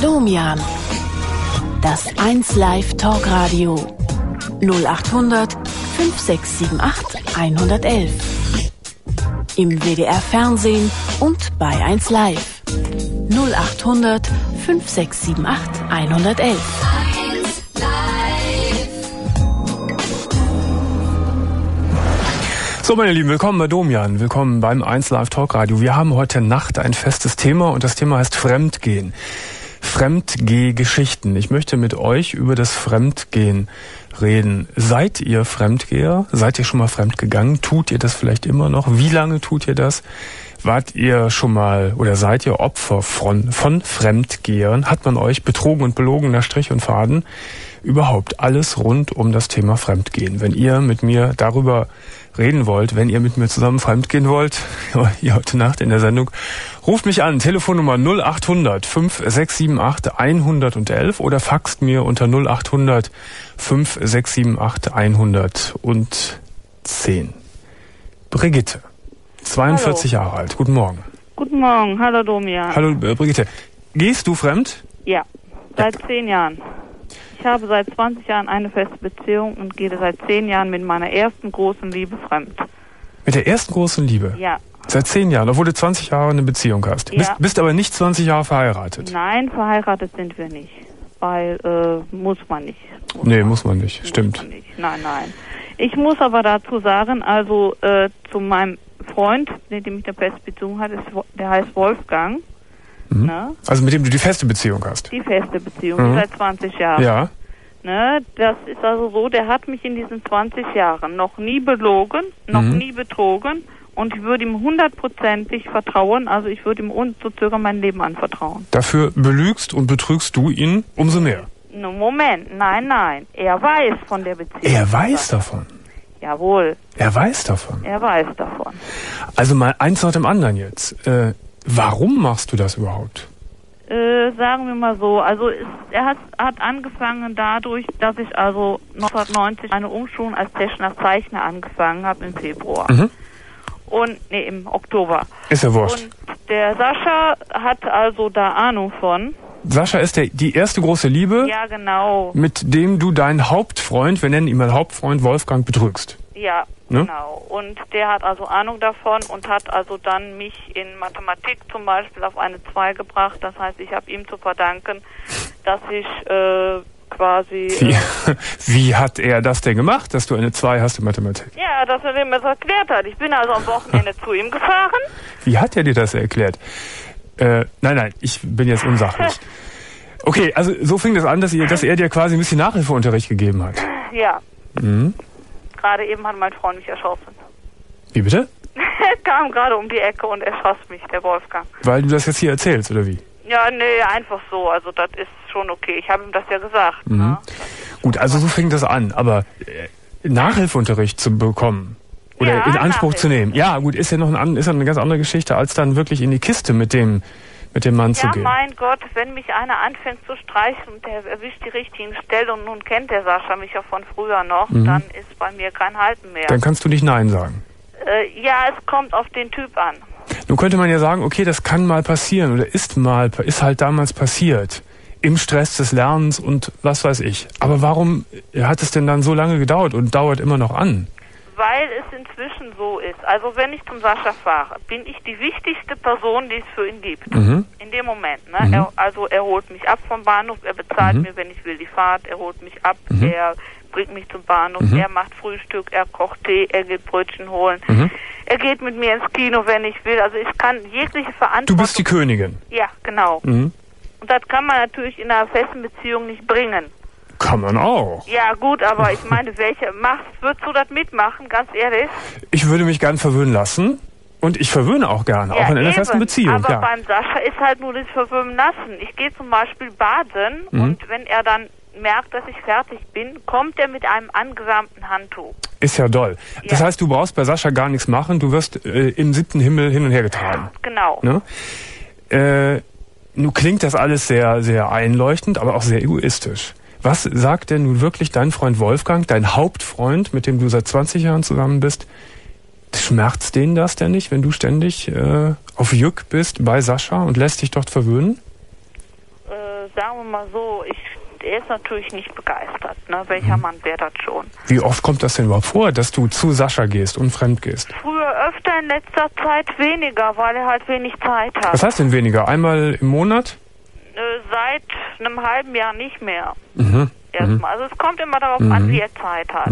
Domian. Das 1 Live Talkradio. 0800 5678 111. Im WDR Fernsehen und bei 1 Live. 0800 5678 111. So, meine Lieben, willkommen bei Domian, willkommen beim 1 Live Talkradio. Wir haben heute Nacht ein festes Thema und das Thema heißt Fremdgehen. Fremdgeh-Geschichten. Ich möchte mit euch über das Fremdgehen reden. Seid ihr Fremdgeher? Seid ihr schon mal fremdgegangen? Tut ihr das vielleicht immer noch? Wie lange tut ihr das? Wart ihr schon mal oder seid ihr Opfer von Fremdgehern? Hat man euch betrogen und belogen nach Strich und Faden? Überhaupt alles rund um das Thema Fremdgehen. Wenn ihr mit mir darüber reden wollt, wenn ihr mit mir zusammen fremdgehen wollt, hier heute Nacht in der Sendung, ruft mich an, Telefonnummer 0800 5678 111 oder faxt mir unter 0800 5678 110. Brigitte, 42 Hallo. Jahre alt, guten Morgen. Guten Morgen, hallo Domian. Hallo Brigitte, gehst du fremd? Ja, seit 10 Jahren. Ich habe seit 20 Jahren eine feste Beziehung und gehe seit 10 Jahren mit meiner ersten großen Liebe fremd. Mit der ersten großen Liebe? Ja. Seit 10 Jahren, obwohl du 20 Jahre eine Beziehung hast. Ja. Bist aber nicht 20 Jahre verheiratet. Nein, verheiratet sind wir nicht. Weil, muss man nicht. Muss man nicht, stimmt. Man nicht. Nein. Ich muss aber dazu sagen, also zu meinem Freund, mit dem ich eine feste Beziehung hatte, der heißt Wolfgang. Mhm. Ne? Also mit dem du die feste Beziehung hast? Die feste Beziehung, seit 20 Jahren. Ja. Ne, das ist also so, der hat mich in diesen 20 Jahren noch nie belogen, noch nie betrogen und ich würde ihm 100%ig vertrauen, also ich würde ihm ohne zu zögern mein Leben anvertrauen. Dafür belügst und betrügst du ihn umso mehr? Moment, nein, er weiß von der Beziehung. Er weiß davon? Jawohl. Er weiß davon? Er weiß davon. Also mal eins nach dem anderen jetzt. Warum machst du das überhaupt? Sagen wir mal so, also er hat angefangen dadurch, dass ich also 1990 eine Umschulung als technischer Zeichner angefangen habe im Februar. Im Oktober. Ist ja wurscht. Und der Sascha hat also da Ahnung von. Sascha ist die erste große Liebe, Ja, genau. mit dem du deinen Hauptfreund, wir nennen ihn mal Hauptfreund, Wolfgang, betrügst. Ja, ne? Genau. Und der hat also Ahnung davon und hat also dann mich in Mathematik zum Beispiel auf eine 2 gebracht. Das heißt, ich habe ihm zu verdanken, dass ich quasi... Wie hat er das denn gemacht, dass du eine 2 hast in Mathematik? Ja, dass er mir das erklärt hat. Ich bin also am Wochenende zu ihm gefahren. Wie hat er dir das erklärt? Nein, ich bin jetzt unsachlich. Okay, also so fing das an, dass er dir quasi ein bisschen Nachhilfeunterricht gegeben hat. Ja. Mhm. Gerade eben hat mein Freund mich erschossen. Wie bitte? Er kam gerade um die Ecke und erschoss mich, der Wolfgang. Weil du das jetzt hier erzählst, oder wie? Ja, nee, einfach so. Also das ist schon okay. Ich habe ihm das ja gesagt. Mhm. Ne? Gut, also so fing das an. Aber Nachhilfeunterricht zu bekommen oder in Anspruch zu nehmen, ja gut, ist ja eine ganz andere Geschichte, als dann wirklich in die Kiste mit dem Mann zu gehen. Ja, mein Gott, wenn mich einer anfängt zu streichen und der erwischt die richtigen Stellen und nun kennt der Sascha mich ja von früher noch, dann ist bei mir kein Halten mehr. Dann kannst du nicht Nein sagen. Ja, es kommt auf den Typ an. Nun könnte man ja sagen, okay, das kann mal passieren oder ist halt damals passiert. Im Stress des Lernens und was weiß ich. Aber warum hat es denn dann so lange gedauert und dauert immer noch an? Weil es inzwischen so ist. Also wenn ich zum Sascha fahre, bin ich die wichtigste Person, die es für ihn gibt. In dem Moment. Ne? Er holt mich ab vom Bahnhof, er bezahlt mir, wenn ich will, die Fahrt, er holt mich ab, er bringt mich zum Bahnhof, er macht Frühstück, er kocht Tee, er geht Brötchen holen. Er geht mit mir ins Kino, wenn ich will. Also ich kann jegliche Verantwortung... Du bist die Königin. Ja, genau. Und das kann man natürlich in einer festen Beziehung nicht bringen. Kann man auch. Ja gut, aber ich meine, würdest du das mitmachen, ganz ehrlich? Ich würde mich gern verwöhnen lassen und ich verwöhne auch gerne, auch in einer festen Beziehung. Aber beim Sascha ist halt nur das Verwöhnen lassen. Ich gehe zum Beispiel baden und wenn er dann merkt, dass ich fertig bin, kommt er mit einem angewärmten Handtuch. Ist ja doll. Ja. Das heißt, du brauchst bei Sascha gar nichts machen, du wirst im 7. Himmel hin und her getragen. Genau. Ne? Nun klingt das alles sehr, sehr einleuchtend, aber auch sehr egoistisch. Was sagt denn nun wirklich dein Freund Wolfgang, dein Hauptfreund, mit dem du seit 20 Jahren zusammen bist? Schmerzt denen das denn nicht, wenn du ständig auf Jück bist bei Sascha und lässt dich dort verwöhnen? sagen wir mal so, er ist natürlich nicht begeistert. Ne? Welcher Mann wäre das schon? Wie oft kommt das denn überhaupt vor, dass du zu Sascha gehst und fremd gehst? Früher öfter, in letzter Zeit weniger, weil er halt wenig Zeit hat. Was heißt denn weniger? Einmal im Monat? Seit einem halben Jahr nicht mehr. Erstmal. Also es kommt immer darauf an, wie er Zeit hat.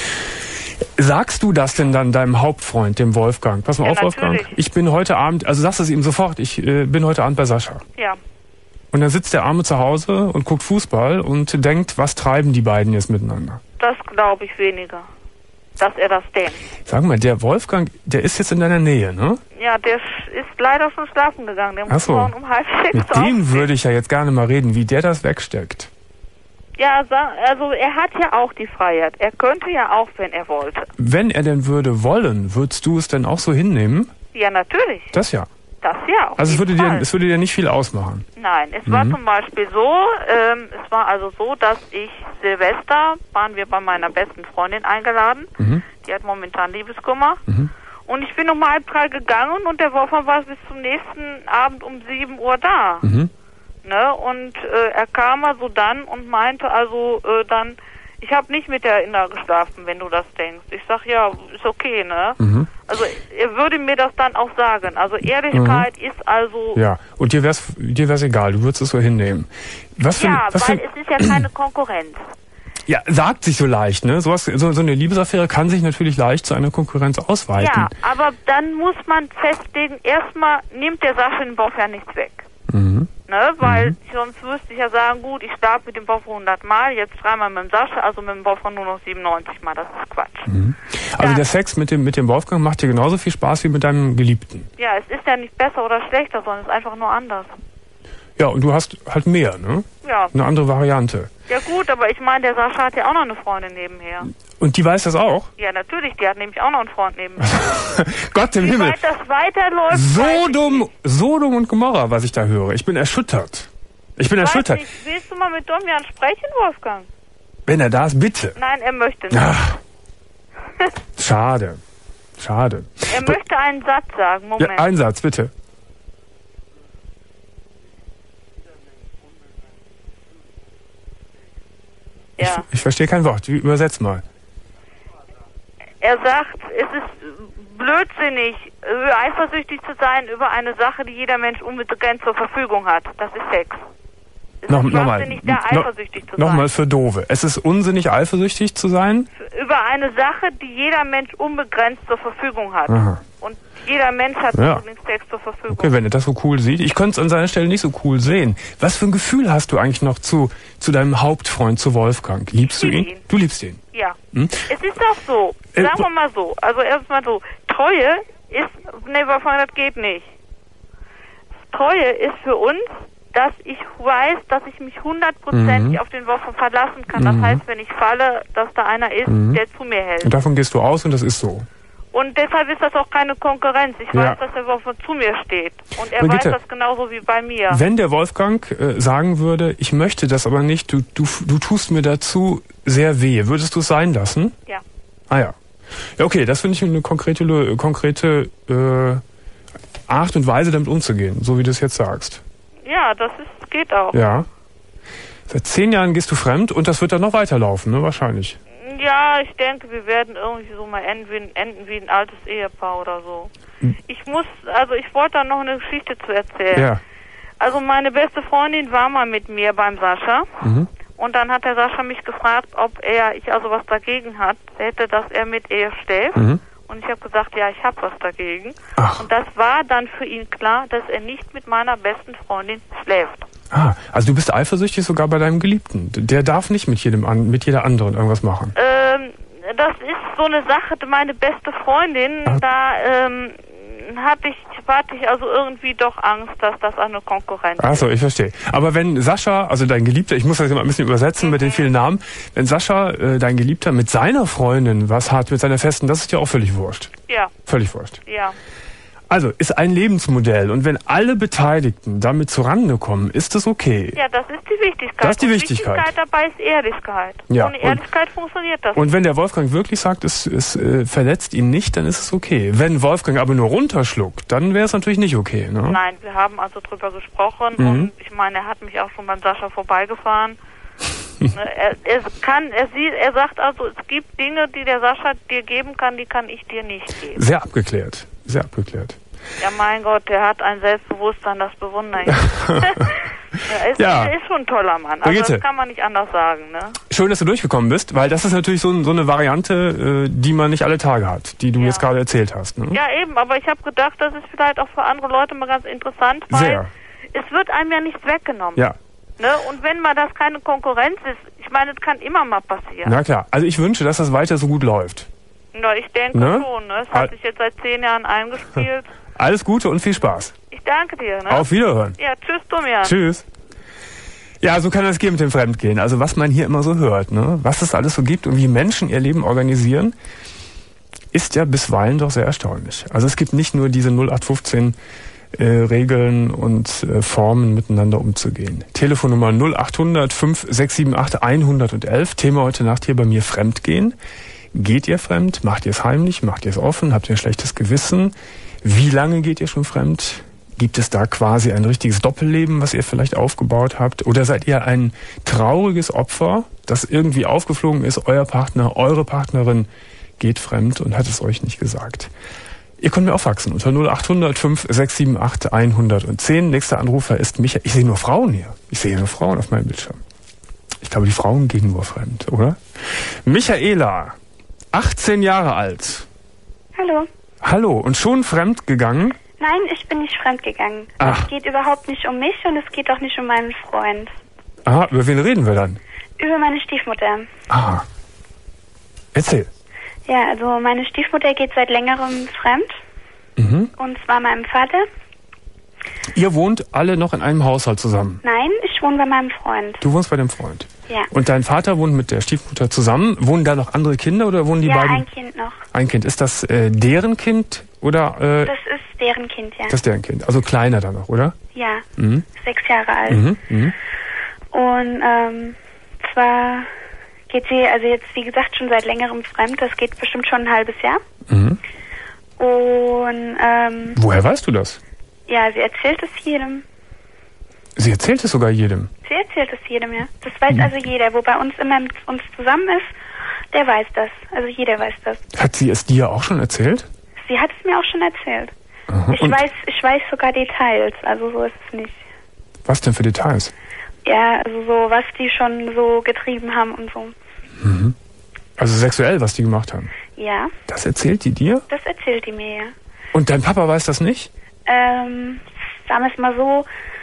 Sagst du das denn dann deinem Hauptfreund, dem Wolfgang? Pass mal auf, Wolfgang. Ich bin heute Abend, also sagst es ihm sofort, ich bin heute Abend bei Sascha. Ja. Und dann sitzt der Arme zu Hause und guckt Fußball und denkt, was treiben die beiden jetzt miteinander? Das glaube ich weniger, dass er das denkt. Sag mal, der Wolfgang, der ist jetzt in deiner Nähe, ne? Ja, der ist leider schon schlafen gegangen. Der muss morgen um 5:30 Mit dem würde ich ja jetzt gerne mal reden, wie der das wegsteckt. Ja, also er hat ja auch die Freiheit. Er könnte ja auch, wenn er wollte. Wenn er denn würde wollen, würdest du es denn auch so hinnehmen? Ja, natürlich. Das ja. Das ja. Also es würde dir nicht viel ausmachen. Nein, es war zum Beispiel so, es war also so, dass ich Silvester, waren wir bei meiner besten Freundin eingeladen. Die hat momentan Liebeskummer. Und ich bin um 2:30 gegangen und der Wolfgang war bis zum nächsten Abend um 7 Uhr da. Ne? Und er kam also dann und meinte also dann, ich habe nicht mit der Inna geschlafen, wenn du das denkst. Ich sag, ja, ist okay, ne? Also er würde mir das dann auch sagen. Also Ehrlichkeit ist also... Ja, und dir wär's egal, du würdest es so hinnehmen. Weil es ist ja keine Konkurrenz. Ja, sagt sich so leicht, ne? So eine Liebesaffäre kann sich natürlich leicht zu einer Konkurrenz ausweiten. Ja, aber dann muss man festlegen, erstmal nimmt der Sascha den Boff ja nichts weg. Ne? Weil sonst müsste ich ja sagen, gut, ich schlafe mit dem Boff 100 Mal, jetzt 3-mal mit dem Sascha, also mit dem Boff nur noch 97 Mal, das ist Quatsch. Also der Sex mit dem Wolfgang macht dir genauso viel Spaß wie mit deinem Geliebten? Ja, es ist ja nicht besser oder schlechter, sondern es ist einfach nur anders. Ja, und du hast halt mehr, ne? Ja. Eine andere Variante. Ja gut, aber ich meine, der Sascha hat ja auch noch eine Freundin nebenher. Und die weiß das auch? Ja, natürlich, die hat nämlich auch noch einen Freund nebenher. Gott im Himmel. Wie weit das weiterläuft... Sodom und Gomorra, was ich da höre. Ich bin erschüttert. Erschüttert. Nicht. Willst du mal mit Domian sprechen, Wolfgang? Wenn er da ist, bitte. Nein, er möchte nicht. Ach, schade. Er möchte einen Satz sagen, Moment. Ja, einen Satz, bitte. Ja. Ich verstehe kein Wort. Übersetz mal. Er sagt, es ist blödsinnig, eifersüchtig zu sein über eine Sache, die jeder Mensch unbegrenzt zur Verfügung hat. Das ist Sex. Es ist blödsinnig, da eifersüchtig zu sein. Nochmal für Doofe. Es ist unsinnig, eifersüchtig zu sein? Über eine Sache, die jeder Mensch unbegrenzt zur Verfügung hat. Aha. Und jeder Mensch hat übrigens Sex zur Verfügung. Okay, wenn er das so cool sieht. Ich könnte es an seiner Stelle nicht so cool sehen. Was für ein Gefühl hast du eigentlich noch zu deinem Hauptfreund, zu Wolfgang? Liebst du ihn? Du liebst ihn? Ja. Es ist auch so. Sagen wir mal so. Also erstmal so. Treue ist... Nee, Wolfgang, das geht nicht. Treue ist für uns, dass ich weiß, dass ich mich 100% auf den Wolfgang verlassen kann. Das heißt, wenn ich falle, dass da einer ist, der zu mir hält. Und davon gehst du aus und das ist so. Und deshalb ist das auch keine Konkurrenz. Ich weiß, dass der Wolfgang zu mir steht. Und er weiß das genauso wie bei mir. Wenn der Wolfgang sagen würde, ich möchte das aber nicht, du tust mir dazu sehr weh, würdest du es sein lassen? Ja. Ah ja. Ja, okay, das finde ich eine konkrete Art und Weise, damit umzugehen, so wie du es jetzt sagst. Ja, geht auch. Ja. Seit 10 Jahren gehst du fremd und das wird dann noch weiterlaufen, ne? Wahrscheinlich. Ja, ich denke, wir werden irgendwie so mal enden wie ein altes Ehepaar oder so. Ich wollte da noch eine Geschichte zu erzählen. Ja. Also meine beste Freundin war mal mit mir beim Sascha. Und dann hat der Sascha mich gefragt, ob ich also was dagegen hätte, dass er mit ihr schläft. Und ich habe gesagt, ja, ich habe was dagegen. Ach. Und das war dann für ihn klar, dass er nicht mit meiner besten Freundin schläft. Ah, also du bist eifersüchtig sogar bei deinem Geliebten. Der darf nicht mit jeder anderen irgendwas machen. Das ist so eine Sache, meine beste Freundin, da hatte ich also irgendwie doch Angst, dass das eine Konkurrenz ist. Achso, ich verstehe. Aber wenn Sascha, also dein Geliebter, ich muss das immer ein bisschen übersetzen mit den vielen Namen, wenn Sascha, dein Geliebter, mit seiner Freundin was hat, mit seiner Festen, das ist dir auch völlig wurscht. Ja. Völlig wurscht. Ja. Also, ist ein Lebensmodell. Und wenn alle Beteiligten damit zurande kommen, ist das okay. Ja, das ist die Wichtigkeit. Das ist die Wichtigkeit. Die Wichtigkeit dabei ist Ehrlichkeit. Ja, ohne Ehrlichkeit funktioniert das nicht. Und wenn der Wolfgang wirklich sagt, es verletzt ihn nicht, dann ist es okay. Wenn Wolfgang aber nur runterschluckt, dann wäre es natürlich nicht okay. Ne? Nein, wir haben also drüber gesprochen und ich meine, er hat mich auch schon beim Sascha vorbeigefahren. Er sagt also, es gibt Dinge, die der Sascha dir geben kann, die kann ich dir nicht geben. Sehr abgeklärt. Sehr abgeklärt. Ja, mein Gott, der hat ein Selbstbewusstsein, das bewundere ich. Er ist schon ein toller Mann. Also das kann man nicht anders sagen. Ne? Schön, dass du durchgekommen bist, weil das ist natürlich so eine Variante, die man nicht alle Tage hat, die du jetzt gerade erzählt hast. Ne? Ja, eben, aber ich habe gedacht, das ist vielleicht auch für andere Leute mal ganz interessant, weil es wird einem ja nichts weggenommen. Ja. Ne? Und wenn mal das keine Konkurrenz ist, ich meine, das kann immer mal passieren. Na klar, also ich wünsche, dass das weiter so gut läuft. Na, ich denke schon. Ne? Es hat sich jetzt seit 10 Jahren eingespielt. Alles Gute und viel Spaß. Ich danke dir. Ne? Auf Wiederhören. Ja, tschüss, Domian. Tschüss. Ja, so kann das gehen mit dem Fremdgehen. Also was man hier immer so hört, ne? Was es alles so gibt und wie Menschen ihr Leben organisieren, ist ja bisweilen doch sehr erstaunlich. Also es gibt nicht nur diese 0815 Regeln und Formen, miteinander umzugehen. Telefonnummer 0800 5678 111. Thema heute Nacht hier bei mir Fremdgehen. Geht ihr fremd? Macht ihr es heimlich? Macht ihr es offen? Habt ihr ein schlechtes Gewissen? Wie lange geht ihr schon fremd? Gibt es da quasi ein richtiges Doppelleben, was ihr vielleicht aufgebaut habt? Oder seid ihr ein trauriges Opfer, das irgendwie aufgeflogen ist? Euer Partner, eure Partnerin geht fremd und hat es euch nicht gesagt. Ihr könnt mir auch faxen unter 0800 5678 110. Nächster Anrufer ist Michael. Ich sehe nur Frauen hier. Ich sehe nur Frauen auf meinem Bildschirm. Ich glaube, die Frauen gehen nur fremd, oder? Michaela, 18 Jahre alt. Hallo. Hallo, und schon fremd gegangen? Nein, ich bin nicht fremd gegangen. Es geht überhaupt nicht um mich und es geht auch nicht um meinen Freund. Aha, über wen reden wir dann? Über meine Stiefmutter. Aha. Erzähl. Ja, also meine Stiefmutter geht seit längerem fremd. Und zwar meinem Vater. Ihr wohnt alle noch in einem Haushalt zusammen? Nein, ich wohne bei meinem Freund. Du wohnst bei dem Freund? Ja. Und dein Vater wohnt mit der Stiefmutter zusammen. Wohnen da noch andere Kinder oder wohnen die beiden? Ja, ein Kind noch. Ein Kind. Ist das deren Kind oder? Das ist deren Kind, ja. Das ist deren Kind. Also kleiner dann noch, oder? Ja. 6 Jahre alt. Und zwar geht sie, also jetzt wie gesagt schon seit längerem fremd. Das geht bestimmt schon ein halbes Jahr. Und woher weißt du das? Ja, sie erzählt es jedem. Sie erzählt es sogar jedem? Sie erzählt es jedem, ja. Das weiß also jeder. Wo bei uns immer mit uns zusammen ist, der weiß das. Also jeder weiß das. Hat sie es dir auch schon erzählt? Sie hat es mir auch schon erzählt. Aha. Ich weiß sogar Details. Also so ist es nicht. Was denn für Details? Ja, also so, was die schon so getrieben haben und so. Also sexuell, was die gemacht haben? Ja. Das erzählt die dir? Das erzählt die mir, ja. Und dein Papa weiß das nicht? Sagen wir es mal so,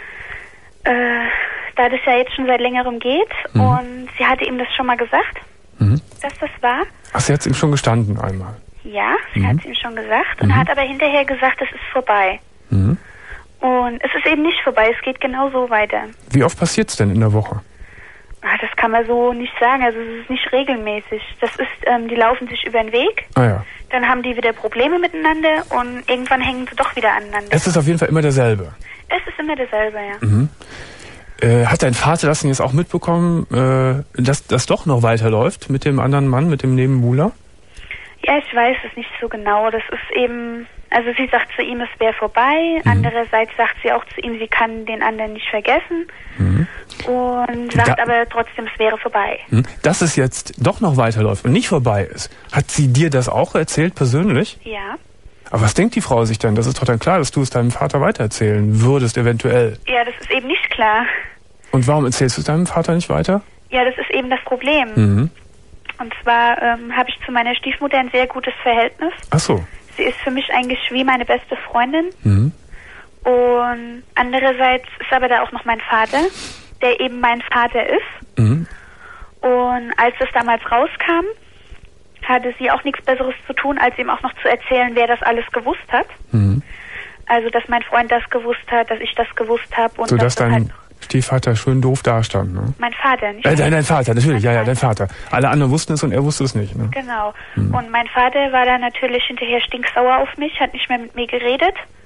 da das ja jetzt schon seit längerem geht und sie hatte ihm das schon mal gesagt, dass das war. Ach, sie hat es ihm schon gestanden einmal? Ja, sie hat es ihm schon gesagt und hat aber hinterher gesagt, es ist vorbei. Und es ist eben nicht vorbei, es geht genau so weiter. Wie oft passiert es denn in der Woche? Das kann man so nicht sagen, also es ist nicht regelmäßig. Das ist, die laufen sich über den Weg, dann haben die wieder Probleme miteinander und irgendwann hängen sie doch wieder aneinander. Es ist auf jeden Fall immer derselbe? Es ist immer derselbe, ja. Hat dein Vater das denn jetzt auch mitbekommen, dass das doch noch weiterläuft mit dem anderen Mann, mit dem Nebenbuhler? Ja, ich weiß es nicht so genau. Das ist eben, also sie sagt zu ihm, es wäre vorbei. Andererseits sagt sie auch zu ihm, sie kann den anderen nicht vergessen. Und sagt aber trotzdem, es wäre vorbei. Dass es jetzt doch noch weiterläuft und nicht vorbei ist, hat sie dir das auch erzählt persönlich? Ja. Aber was denkt die Frau sich denn? Das ist doch dann klar, dass du es deinem Vater weitererzählen würdest, eventuell. Ja, das ist eben nicht klar. Und warum erzählst du es deinem Vater nicht weiter? Ja, das ist eben das Problem. Und zwar habe ich zu meiner Stiefmutter ein sehr gutes Verhältnis. Ach so. Sie ist für mich eigentlich wie meine beste Freundin. Und andererseits ist aber da auch noch mein Vater, der eben mein Vater ist. Und als das damals rauskam, hatte sie auch nichts Besseres zu tun, als ihm auch noch zu erzählen, wer das alles gewusst hat. Also, dass mein Freund das gewusst hat, dass ich das gewusst habe. Und so, dass dein Stiefvater schön doof dastand, ne? Mein Vater, nicht? Dein Vater, natürlich, ja, dein Vater. Alle anderen wussten es und er wusste es nicht, ne? Genau. Und mein Vater war dann natürlich hinterher stinksauer auf mich, hat nicht mehr mit mir geredet.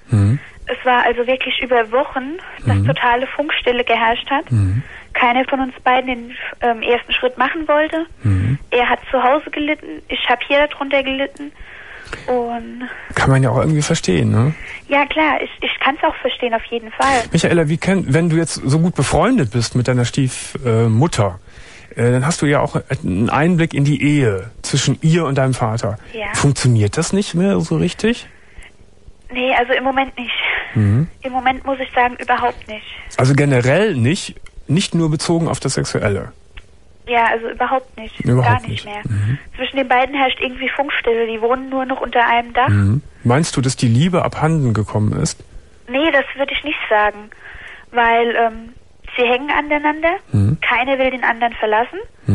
Es war also wirklich über Wochen, dass totale Funkstille geherrscht hat. Keiner von uns beiden den ersten Schritt machen wollte. Er hat zu Hause gelitten, ich habe hier darunter gelitten. Und kann man ja auch irgendwie verstehen, ne? Ja klar, ich kann es auch verstehen, auf jeden Fall. Michaela, wenn du jetzt so gut befreundet bist mit deiner Stiefmutter, dann hast du ja auch einen Einblick in die Ehe zwischen ihr und deinem Vater. Ja. Funktioniert das nicht mehr so richtig? Nee, also im Moment nicht. Im Moment muss ich sagen, überhaupt nicht. Also generell nicht nur bezogen auf das Sexuelle? Ja, also überhaupt nicht. Überhaupt gar nicht mehr. Mhm. Zwischen den beiden herrscht irgendwie Funkstille. Die wohnen nur noch unter einem Dach. Meinst du, dass die Liebe abhanden gekommen ist? Nee, das würde ich nicht sagen. Weil sie hängen aneinander. Keiner will den anderen verlassen.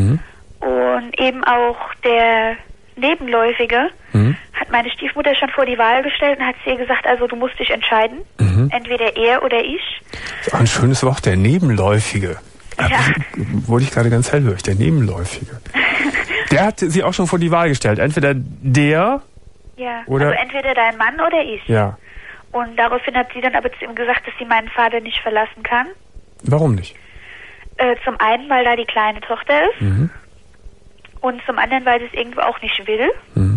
Und eben auch der Nebenläufige hat meine Stiefmutter schon vor die Wahl gestellt und hat sie ihr gesagt, also du musst dich entscheiden. Entweder er oder ich. Das ist auch ein schönes Wort, der Nebenläufige. Ja. Wurde ich gerade ganz hellhörig, der Nebenläufige. Der hat sie auch schon vor die Wahl gestellt. Entweder der oder... Also entweder dein Mann oder ich. Ja. Und daraufhin hat sie dann aber zu ihm gesagt, dass sie meinen Vater nicht verlassen kann. Warum nicht? Zum einen, weil da die kleine Tochter ist. Und zum anderen, weil sie es irgendwo auch nicht will.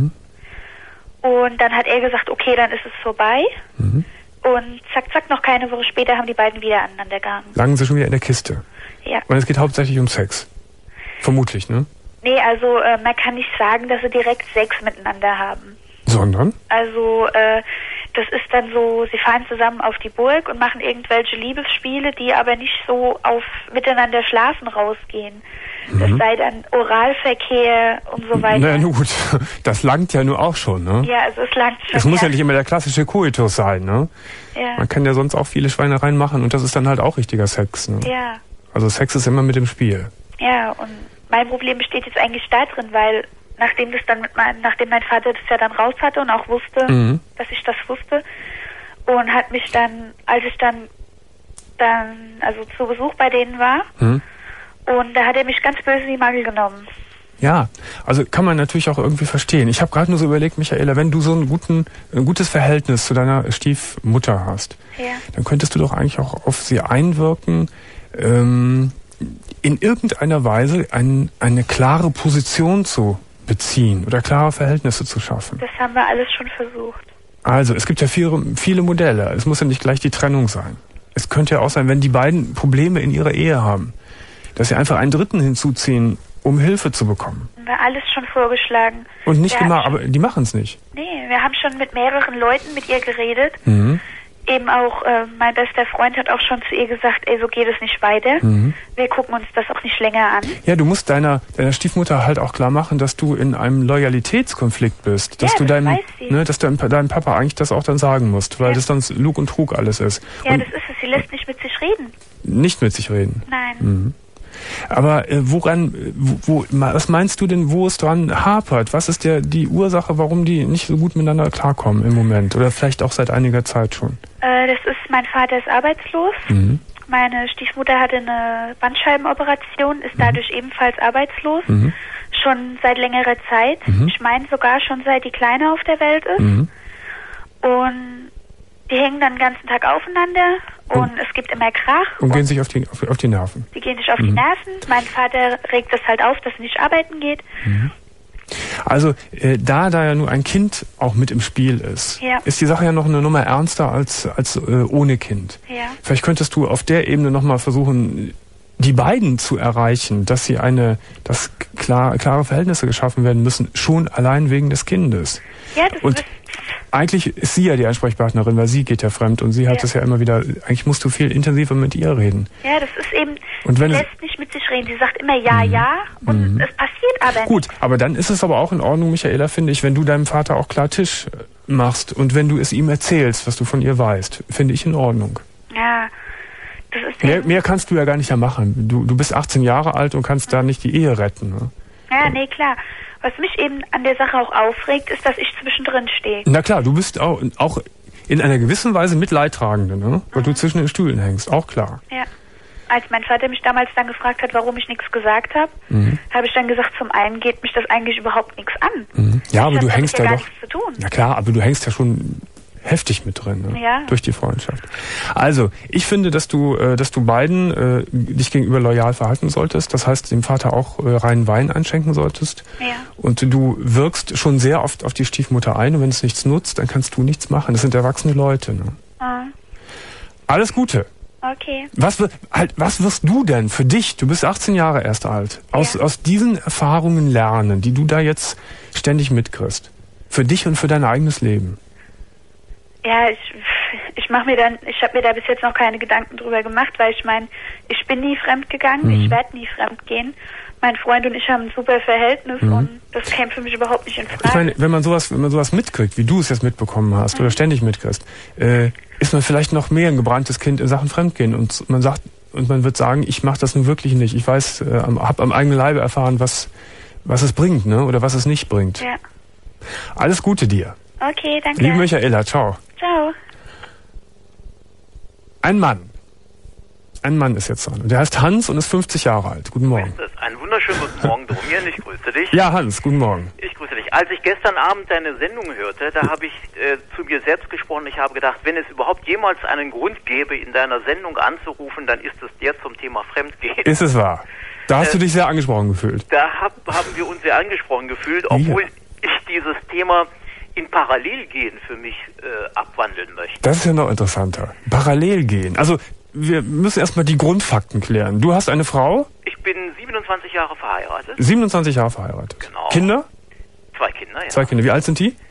Und dann hat er gesagt, okay, dann ist es vorbei. Und zack, zack, noch keine Woche später haben die beiden wieder aneinander gehangen. Lagen sie schon wieder in der Kiste? Ja. Und es geht hauptsächlich um Sex? Vermutlich, ne? Nee, also man kann nicht sagen, dass sie direkt Sex miteinander haben. Sondern? Also das ist dann so, sie fahren zusammen auf die Burg und machen irgendwelche Liebesspiele, die aber nicht so auf miteinander schlafen rausgehen. Das sei dann Oralverkehr und so weiter. Na gut, das langt ja nur auch schon, ne? Ja, also es langt schon. Es muss ja nicht immer der klassische Koitus sein, ne? Ja. Man kann ja sonst auch viele Schweinereien machen und das ist dann halt auch richtiger Sex, ne? Ja. Also Sex ist immer mit dem Spiel. Ja, und mein Problem besteht jetzt eigentlich da drin, weil nachdem mein Vater das ja dann raus hatte und auch wusste, dass ich das wusste, und hat mich dann, als ich dann also zu Besuch bei denen war, und da hat er mich ganz böse in die Mangel genommen. Ja, also kann man natürlich auch irgendwie verstehen. Ich habe gerade nur so überlegt, Michaela, wenn du so ein gutes Verhältnis zu deiner Stiefmutter hast, dann könntest du doch eigentlich auch auf sie einwirken, in irgendeiner Weise eine klare Position zu beziehen oder klare Verhältnisse zu schaffen. Das haben wir alles schon versucht. Also, es gibt ja viele Modelle. Es muss ja nicht gleich die Trennung sein. Es könnte ja auch sein, wenn die beiden Probleme in ihrer Ehe haben, dass sie einfach einen Dritten hinzuziehen, um Hilfe zu bekommen. Haben wir alles schon vorgeschlagen. Und nicht gemacht, aber die machen es nicht. Nee, wir haben schon mit mehreren Leuten mit ihr geredet. Eben auch, mein bester Freund hat auch schon zu ihr gesagt, ey, so geht es nicht weiter. Wir gucken uns das auch nicht länger an. Ja, du musst deiner Stiefmutter halt auch klar machen, dass du in einem Loyalitätskonflikt bist. Dass ja, du weiß sie. Dass du deinem Papa eigentlich das auch dann sagen musst, weil das sonst Lug und Trug alles ist. Ja, und das ist es. Sie lässt nicht mit sich reden. Nicht mit sich reden? Nein. Aber was meinst du denn, wo es dran hapert? Was ist die Ursache, warum die nicht so gut miteinander klarkommen im Moment? Oder vielleicht auch seit einiger Zeit schon? Das ist, mein Vater ist arbeitslos. Meine Stiefmutter hatte eine Bandscheibenoperation, ist dadurch ebenfalls arbeitslos. Schon seit längerer Zeit. Ich meine sogar schon seit die Kleine auf der Welt ist. Und die hängen dann den ganzen Tag aufeinander und es gibt immer Krach. Und gehen sich auf die Nerven. Die gehen sich auf die Nerven. Mein Vater regt das halt auf, dass er nicht arbeiten geht. Also da ja nur ein Kind auch mit im Spiel ist, ist die Sache ja noch eine Nummer ernster als ohne Kind. Ja. Vielleicht könntest du auf der Ebene nochmal versuchen, die beiden zu erreichen, dass klare Verhältnisse geschaffen werden müssen, schon allein wegen des Kindes. Ja, eigentlich ist sie ja die Ansprechpartnerin, weil sie geht ja fremd und sie hat es ja immer wieder, eigentlich musst du viel intensiver mit ihr reden. Ja, das ist eben, sie lässt nicht mit sich reden. Sie sagt immer ja und es passiert aber nicht. Gut, aber dann ist es aber auch in Ordnung, Michaela, finde ich, wenn du deinem Vater auch klar Tisch machst und wenn du es ihm erzählst, was du von ihr weißt, finde ich in Ordnung. Ja, das ist mehr kannst du ja gar nicht machen. Du bist 18 Jahre alt und kannst da nicht die Ehe retten. Ne? Ja, nee, klar. Was mich eben an der Sache auch aufregt, ist, dass ich zwischendrin stehe. Na klar, du bist auch in einer gewissen Weise Mitleidtragende, ne? Weil du zwischen den Stühlen hängst, auch klar. Ja. Als mein Vater mich damals dann gefragt hat, warum ich nichts gesagt habe, habe ich dann gesagt, zum einen geht mich das eigentlich überhaupt nichts an. Ja, aber du hängst ja gar doch. Nichts zu tun. Na klar, aber du hängst ja schon heftig mit drin, ne? Ja. Durch die Freundschaft. Also, ich finde, dass du beiden dich gegenüber loyal verhalten solltest. Das heißt, dem Vater auch reinen Wein einschenken solltest. Ja. Und du wirkst schon sehr oft auf die Stiefmutter ein. Und wenn es nichts nutzt, dann kannst du nichts machen. Das sind erwachsene Leute, ne? Alles Gute. Okay. Was wirst du denn für dich, du bist 18 Jahre erst alt, aus diesen Erfahrungen lernen, die du da jetzt ständig mitkriegst? Für dich und für dein eigenes Leben? Ja, ich habe mir da bis jetzt noch keine Gedanken drüber gemacht, weil ich meine, ich bin nie fremd gegangen, ich werde nie fremd gehen. Mein Freund und ich haben ein super Verhältnis und das käme für mich überhaupt nicht in Frage. Ich meine, wenn man sowas mitkriegt, wie du es jetzt mitbekommen hast oder ständig mitkriegst, ist man vielleicht noch mehr ein gebranntes Kind in Sachen Fremdgehen und man wird sagen, ich mache das nun wirklich nicht. Ich weiß, habe am eigenen Leibe erfahren, was es bringt, ne, oder was es nicht bringt. Ja. Alles Gute dir. Okay, danke. Liebe Michaela, ciao. Ciao. Ein Mann ist jetzt dran. Der heißt Hans und ist 50 Jahre alt. Guten Morgen. Einen wunderschönen guten Morgen, Dromir. Ich grüße dich. Ja, Hans, guten Morgen. Ich grüße dich. Als ich gestern Abend deine Sendung hörte, da habe ich zu mir selbst gesprochen. Ich habe gedacht, wenn es überhaupt jemals einen Grund gäbe, in deiner Sendung anzurufen, dann ist es der zum Thema Fremdgehen. Ist es wahr? Da hast du dich sehr angesprochen gefühlt. Da haben wir uns sehr angesprochen gefühlt, obwohl ich dieses Thema in Parallelgehen für mich abwandeln möchte. Das ist ja noch interessanter. Parallelgehen. Also, wir müssen erstmal die Grundfakten klären. Du hast eine Frau? Ich bin 27 Jahre verheiratet. 27 Jahre verheiratet. Genau. Kinder? 2 Kinder, ja. 2 Kinder. Wie alt sind die?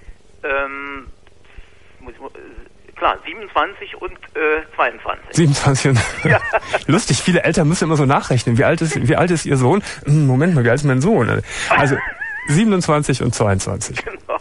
Klar, 27 und 22. 27 und ja. Lustig, viele Eltern müssen immer so nachrechnen. Wie alt ist ihr Sohn? Moment mal, wie alt ist mein Sohn? Also 27 und 22. Genau.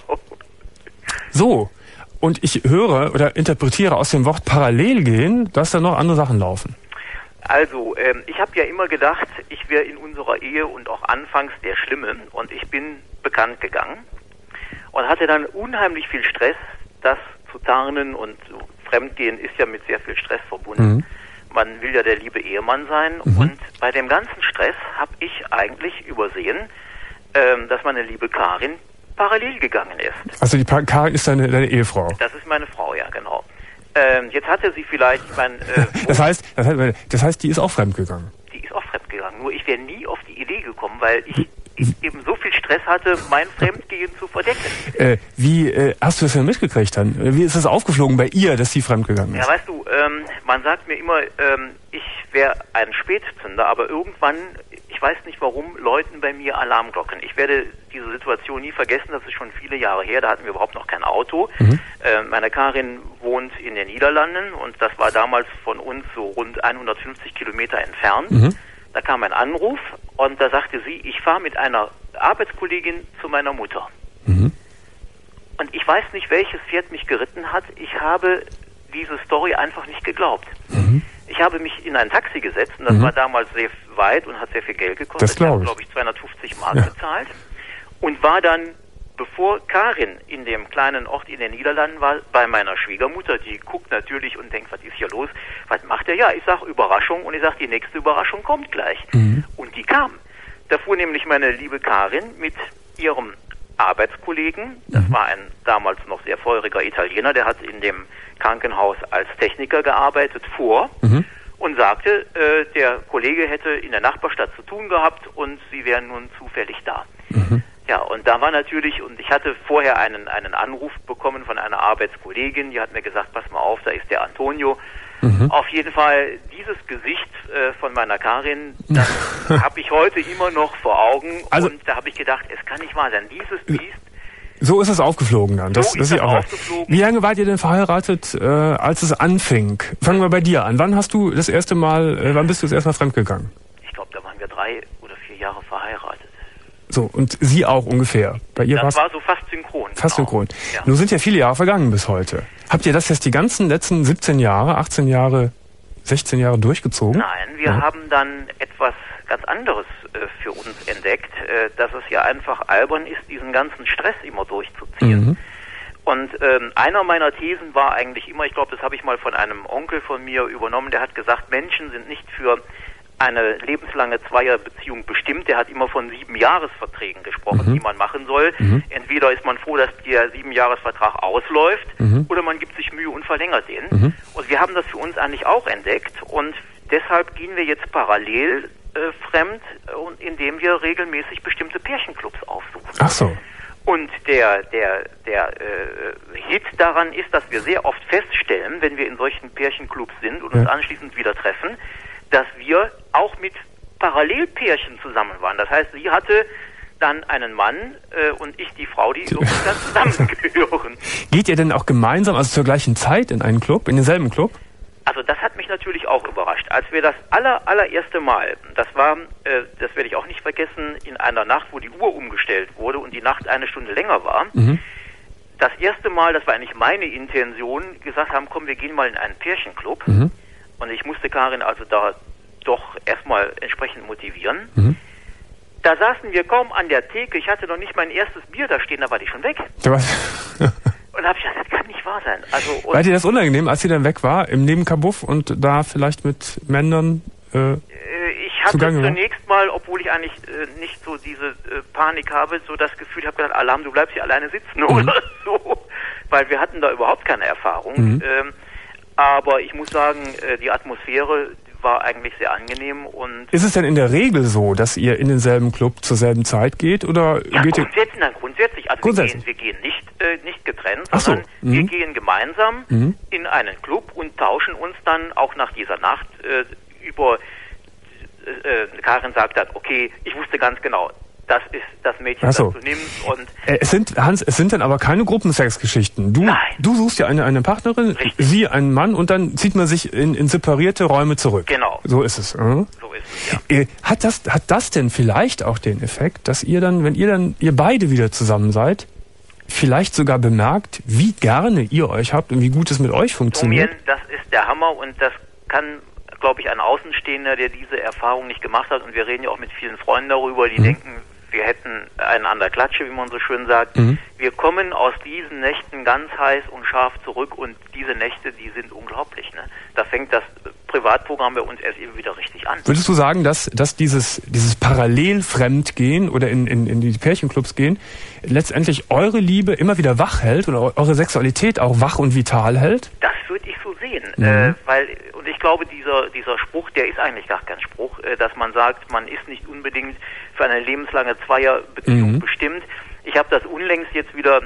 So, und ich höre oder interpretiere aus dem Wort parallel gehen, dass da noch andere Sachen laufen. Also, ich habe ja immer gedacht, ich wäre in unserer Ehe und auch anfangs der Schlimme und ich bin bekannt gegangen und hatte dann unheimlich viel Stress, das zu tarnen und Fremdgehen ist ja mit sehr viel Stress verbunden. Man will ja der liebe Ehemann sein und bei dem ganzen Stress habe ich eigentlich übersehen, dass meine liebe Karin parallel gegangen ist. Also die Karin ist deine Ehefrau? Das ist meine Frau, ja, genau. Jetzt hatte sie vielleicht, das heißt, die ist auch fremdgegangen? Die ist auch fremdgegangen, nur ich wäre nie auf die Idee gekommen, weil ich eben so viel Stress hatte, mein Fremdgehen zu verdecken. Wie hast du das denn mitgekriegt dann? Wie ist das aufgeflogen bei ihr, dass sie fremdgegangen ist? Ja, weißt du, man sagt mir immer, ich wäre ein Spätzünder, aber irgendwann, ich weiß nicht warum, läuten bei mir Alarmglocken. Ich werde diese Situation nie vergessen, das ist schon viele Jahre her, da hatten wir überhaupt noch kein Auto. Meine Karin wohnt in den Niederlanden und das war damals von uns so rund 150 Kilometer entfernt. Da kam ein Anruf und da sagte sie, ich fahre mit einer Arbeitskollegin zu meiner Mutter. Und ich weiß nicht, welches Pferd mich geritten hat. Ich habe diese Story einfach nicht geglaubt. Ich habe mich in ein Taxi gesetzt und das war damals sehr weit und hat sehr viel Geld gekostet. Das glaube ich. Ich habe, glaube ich, 250 Mark bezahlt und war dann, bevor Karin in dem kleinen Ort in den Niederlanden war, bei meiner Schwiegermutter. Die guckt natürlich und denkt, was ist hier los? Was macht er? Ja, ich sage Überraschung und ich sage, die nächste Überraschung kommt gleich. Und die kam. Da fuhr nämlich meine liebe Karin mit ihrem Arbeitskollegen, das war ein damals noch sehr feuriger Italiener, der hat in dem Krankenhaus als Techniker gearbeitet, vor und sagte, der Kollege hätte in der Nachbarstadt zu tun gehabt und sie wären nun zufällig da. Ja, und da war natürlich, und ich hatte vorher einen Anruf bekommen von einer Arbeitskollegin, die hat mir gesagt, pass mal auf, da ist der Antonio. Auf jeden Fall, dieses Gesicht von meiner Karin, das habe ich heute immer noch vor Augen. Also, und da habe ich gedacht, es kann nicht wahr sein, dieses Biest. So ist es aufgeflogen dann. So ist es aufgeflogen. Wie lange wart ihr denn verheiratet, als es anfing? Fangen wir bei dir an. Wann bist du das erste Mal fremdgegangen? Ich glaube, da waren wir 3 oder 4 Jahre verheiratet. So, und sie auch ungefähr. Bei ihr das war so fast synchron. Fast synchron. Ja. Nun sind ja viele Jahre vergangen bis heute. Habt ihr das jetzt die ganzen letzten 17 Jahre, 18 Jahre, 16 Jahre durchgezogen? Nein, wir haben dann etwas ganz anderes für uns entdeckt, dass es ja einfach albern ist, diesen ganzen Stress immer durchzuziehen. Und einer meiner Thesen war eigentlich immer, ich glaube, das habe ich mal von einem Onkel von mir übernommen, der hat gesagt, Menschen sind nicht für eine lebenslange Zweierbeziehung bestimmt. Der hat immer von 7-Jahresverträgen gesprochen, die man machen soll. Entweder ist man froh, dass der 7-Jahresvertrag ausläuft, oder man gibt sich Mühe und verlängert den. Und wir haben das für uns eigentlich auch entdeckt, und deshalb gehen wir jetzt parallel fremd, indem wir regelmäßig bestimmte Pärchenclubs aufsuchen. Ach so. Und der Hit daran ist, dass wir sehr oft feststellen, wenn wir in solchen Pärchenclubs sind und uns anschließend wieder treffen, dass wir auch mit Parallelpärchen zusammen waren. Das heißt, sie hatte dann einen Mann und ich die Frau, die so dann zusammengehören. Geht ihr denn auch gemeinsam, also zur gleichen Zeit in einen Club, in denselben Club? Also das hat mich natürlich auch überrascht. Als wir das allererste Mal, das war, das werde ich auch nicht vergessen, in einer Nacht, wo die Uhr umgestellt wurde und die Nacht 1 Stunde länger war, das erste Mal, das war eigentlich meine Intention, gesagt haben, komm, wir gehen mal in einen Pärchenclub. Und ich musste Karin also da doch erstmal entsprechend motivieren. Da saßen wir kaum an der Theke, ich hatte noch nicht mein erstes Bier da stehen, da war die schon weg. Und da habe ich gedacht, das kann nicht wahr sein. Also, war dir das unangenehm, als sie dann weg war, im Nebenkabuff und da vielleicht mit Männern ich hatte zunächst mal, obwohl ich eigentlich nicht so diese Panik habe, so das Gefühl, ich habe gedacht, Alarm, du bleibst hier alleine sitzen oder so, weil wir hatten da überhaupt keine Erfahrung. Aber ich muss sagen, die Atmosphäre war eigentlich sehr angenehm. Und ist es denn in der Regel so, dass ihr in denselben Club zur selben Zeit geht? Oder ja, geht grundsätzlich. Also wir gehen nicht getrennt, sondern wir gehen gemeinsam in einen Club und tauschen uns dann auch nach dieser Nacht über... Karin sagt dann, okay, ich wusste ganz genau, das ist das Mädchen, das du nimmst. Und es sind dann aber keine Gruppensexgeschichten. Du suchst ja eine Partnerin, richtig, sie einen Mann, und dann zieht man sich in separierte Räume zurück. Genau. So ist es. So ist es, ja. Hat das denn vielleicht auch den Effekt, dass ihr dann, wenn ihr beide wieder zusammen seid, vielleicht sogar bemerkt, wie gerne ihr euch habt und wie gut es mit euch funktioniert? Das ist der Hammer, und das kann, glaube ich, ein Außenstehender, der diese Erfahrung nicht gemacht hat, und wir reden ja auch mit vielen Freunden darüber, die denken, wir hätten einen an der Klatsche, wie man so schön sagt. Wir kommen aus diesen Nächten ganz heiß und scharf zurück, und diese Nächte, die sind unglaublich. Ne? Da fängt das Privatprogramm bei uns erst eben wieder richtig an. Würdest du sagen, dass dieses Parallelfremdgehen oder in die Pärchenclubs gehen, letztendlich eure Liebe immer wieder wach hält oder eure Sexualität auch wach und vital hält? Das würde ich so sehen, und ich glaube, dieser Spruch, der ist eigentlich gar kein Spruch, dass man sagt, man ist nicht unbedingt für eine lebenslange Zweierbeziehung bestimmt. Ich habe das unlängst jetzt wieder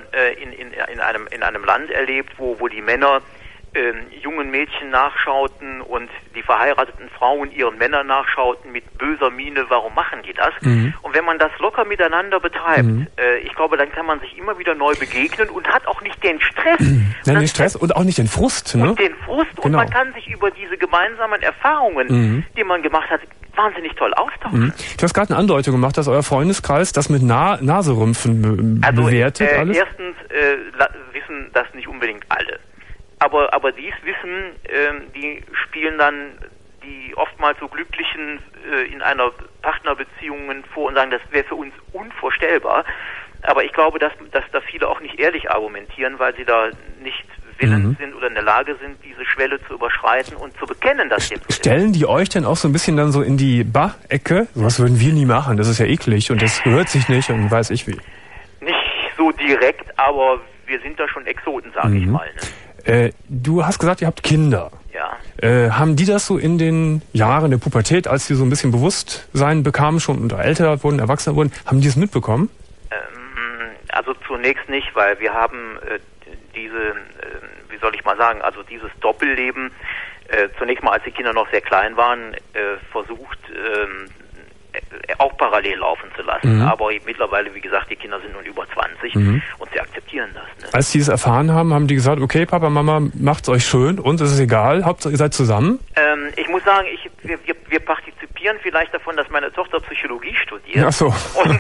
in einem Land erlebt, wo die Männer jungen Mädchen nachschauten und die verheirateten Frauen ihren Männern nachschauten mit böser Miene, warum machen die das? Und wenn man das locker miteinander betreibt, ich glaube, dann kann man sich immer wieder neu begegnen und hat auch nicht den Stress. Den Stress und auch nicht den Frust. Ne? Und den Frust, und man kann sich über diese gemeinsamen Erfahrungen, die man gemacht hat, wahnsinnig toll austauschen. Du hast gerade eine Andeutung gemacht, dass euer Freundeskreis das mit Naserümpfen bewertet alles? Erstens wissen das nicht unbedingt alle. Aber dies wissen, die spielen dann die oftmals so Glücklichen in einer Partnerbeziehung vor und sagen, das wäre für uns unvorstellbar. Aber ich glaube, dass da viele auch nicht ehrlich argumentieren, weil sie da nicht willens sind oder in der Lage sind, diese Schwelle zu überschreiten und zu bekennen, dass dem so ist. Stellen die euch denn auch so ein bisschen dann so in die Ecke? Was würden wir nie machen, das ist ja eklig und das gehört sich nicht und weiß ich wie. Nicht so direkt, aber wir sind da schon Exoten, sage ich mal. Ne? Du hast gesagt, ihr habt Kinder. Ja. Haben die das so in den Jahren der Pubertät, als sie so ein bisschen Bewusstsein bekamen schon und älter wurden, erwachsener wurden, haben die es mitbekommen? Also zunächst nicht, weil wir haben wie soll ich mal sagen, also dieses Doppelleben, zunächst mal, als die Kinder noch sehr klein waren, versucht, auch parallel laufen zu lassen. Aber mittlerweile, wie gesagt, die Kinder sind nun über 20 und sie akzeptieren das. Ne? Als sie es erfahren haben, haben die gesagt, okay, Papa, Mama, macht's euch schön, uns ist es egal, Hauptsache ihr seid zusammen? Ich muss sagen, wir partizipieren vielleicht davon, dass meine Tochter Psychologie studiert. Ach so. Und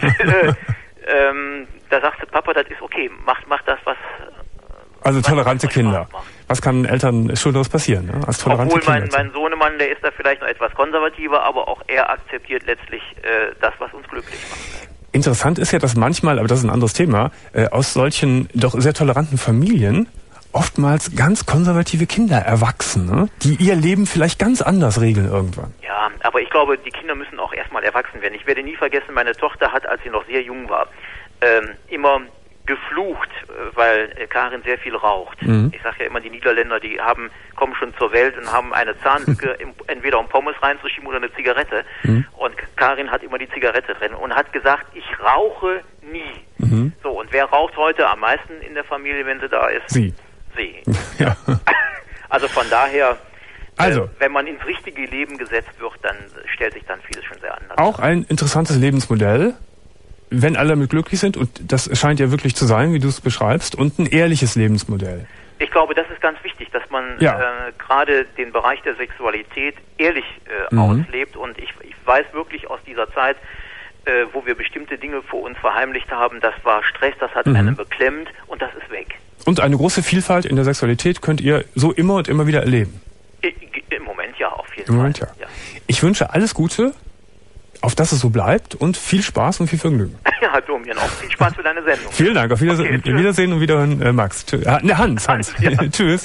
da sagte Papa, das ist okay, macht das, was... Also tolerante Kinder. Was kann Eltern Schlimmeres passieren, ne? Als tolerante Obwohl Kinder. mein Sohnemann, der ist da vielleicht noch etwas konservativer, aber auch er akzeptiert letztlich das, was uns glücklich macht. Interessant ist ja, dass manchmal, aber das ist ein anderes Thema, aus solchen doch sehr toleranten Familien oftmals ganz konservative Kinder erwachsen, ne? Die ihr Leben vielleicht ganz anders regeln irgendwann. Ja, Ja, aber ich glaube, die Kinder müssen auch erstmal erwachsen werden. Ich werde nie vergessen, meine Tochter hat, als sie noch sehr jung war, immer geflucht, weil Karin sehr viel raucht. Mhm. Ich sage ja immer, die Niederländer, die kommen schon zur Welt und haben eine Zahnlücke, entweder um Pommes reinzuschieben oder eine Zigarette. Mhm. Und Karin hat immer die Zigarette drin und hat gesagt, ich rauche nie. Mhm. So, und wer raucht heute am meisten in der Familie, wenn sie da ist? Sie. Ja. Also von daher, wenn man ins richtige Leben gesetzt wird, dann stellt sich dann vieles schon sehr anders. Auch ein interessantes Lebensmodell, wenn alle damit glücklich sind, und das scheint ja wirklich zu sein, wie du es beschreibst, und ein ehrliches Lebensmodell. Ich glaube, das ist ganz wichtig, dass man gerade den Bereich der Sexualität ehrlich auslebt. Und ich weiß wirklich aus dieser Zeit, wo wir bestimmte Dinge vor uns verheimlicht haben, das war Stress, das hat einen beklemmt und das ist weg. Und eine große Vielfalt in der Sexualität könnt ihr so immer und immer wieder erleben? Im Moment ja, auf jeden Fall. Im Moment ja. Ich wünsche alles Gute, auf dass es so bleibt, und viel Spaß und viel Vergnügen. Ja, Domian, auch viel Spaß für deine Sendung. Vielen Dank, auf Wiedersehen, okay, Wiedersehen und Wiederhören, Max. Hans. Ja. Tschüss.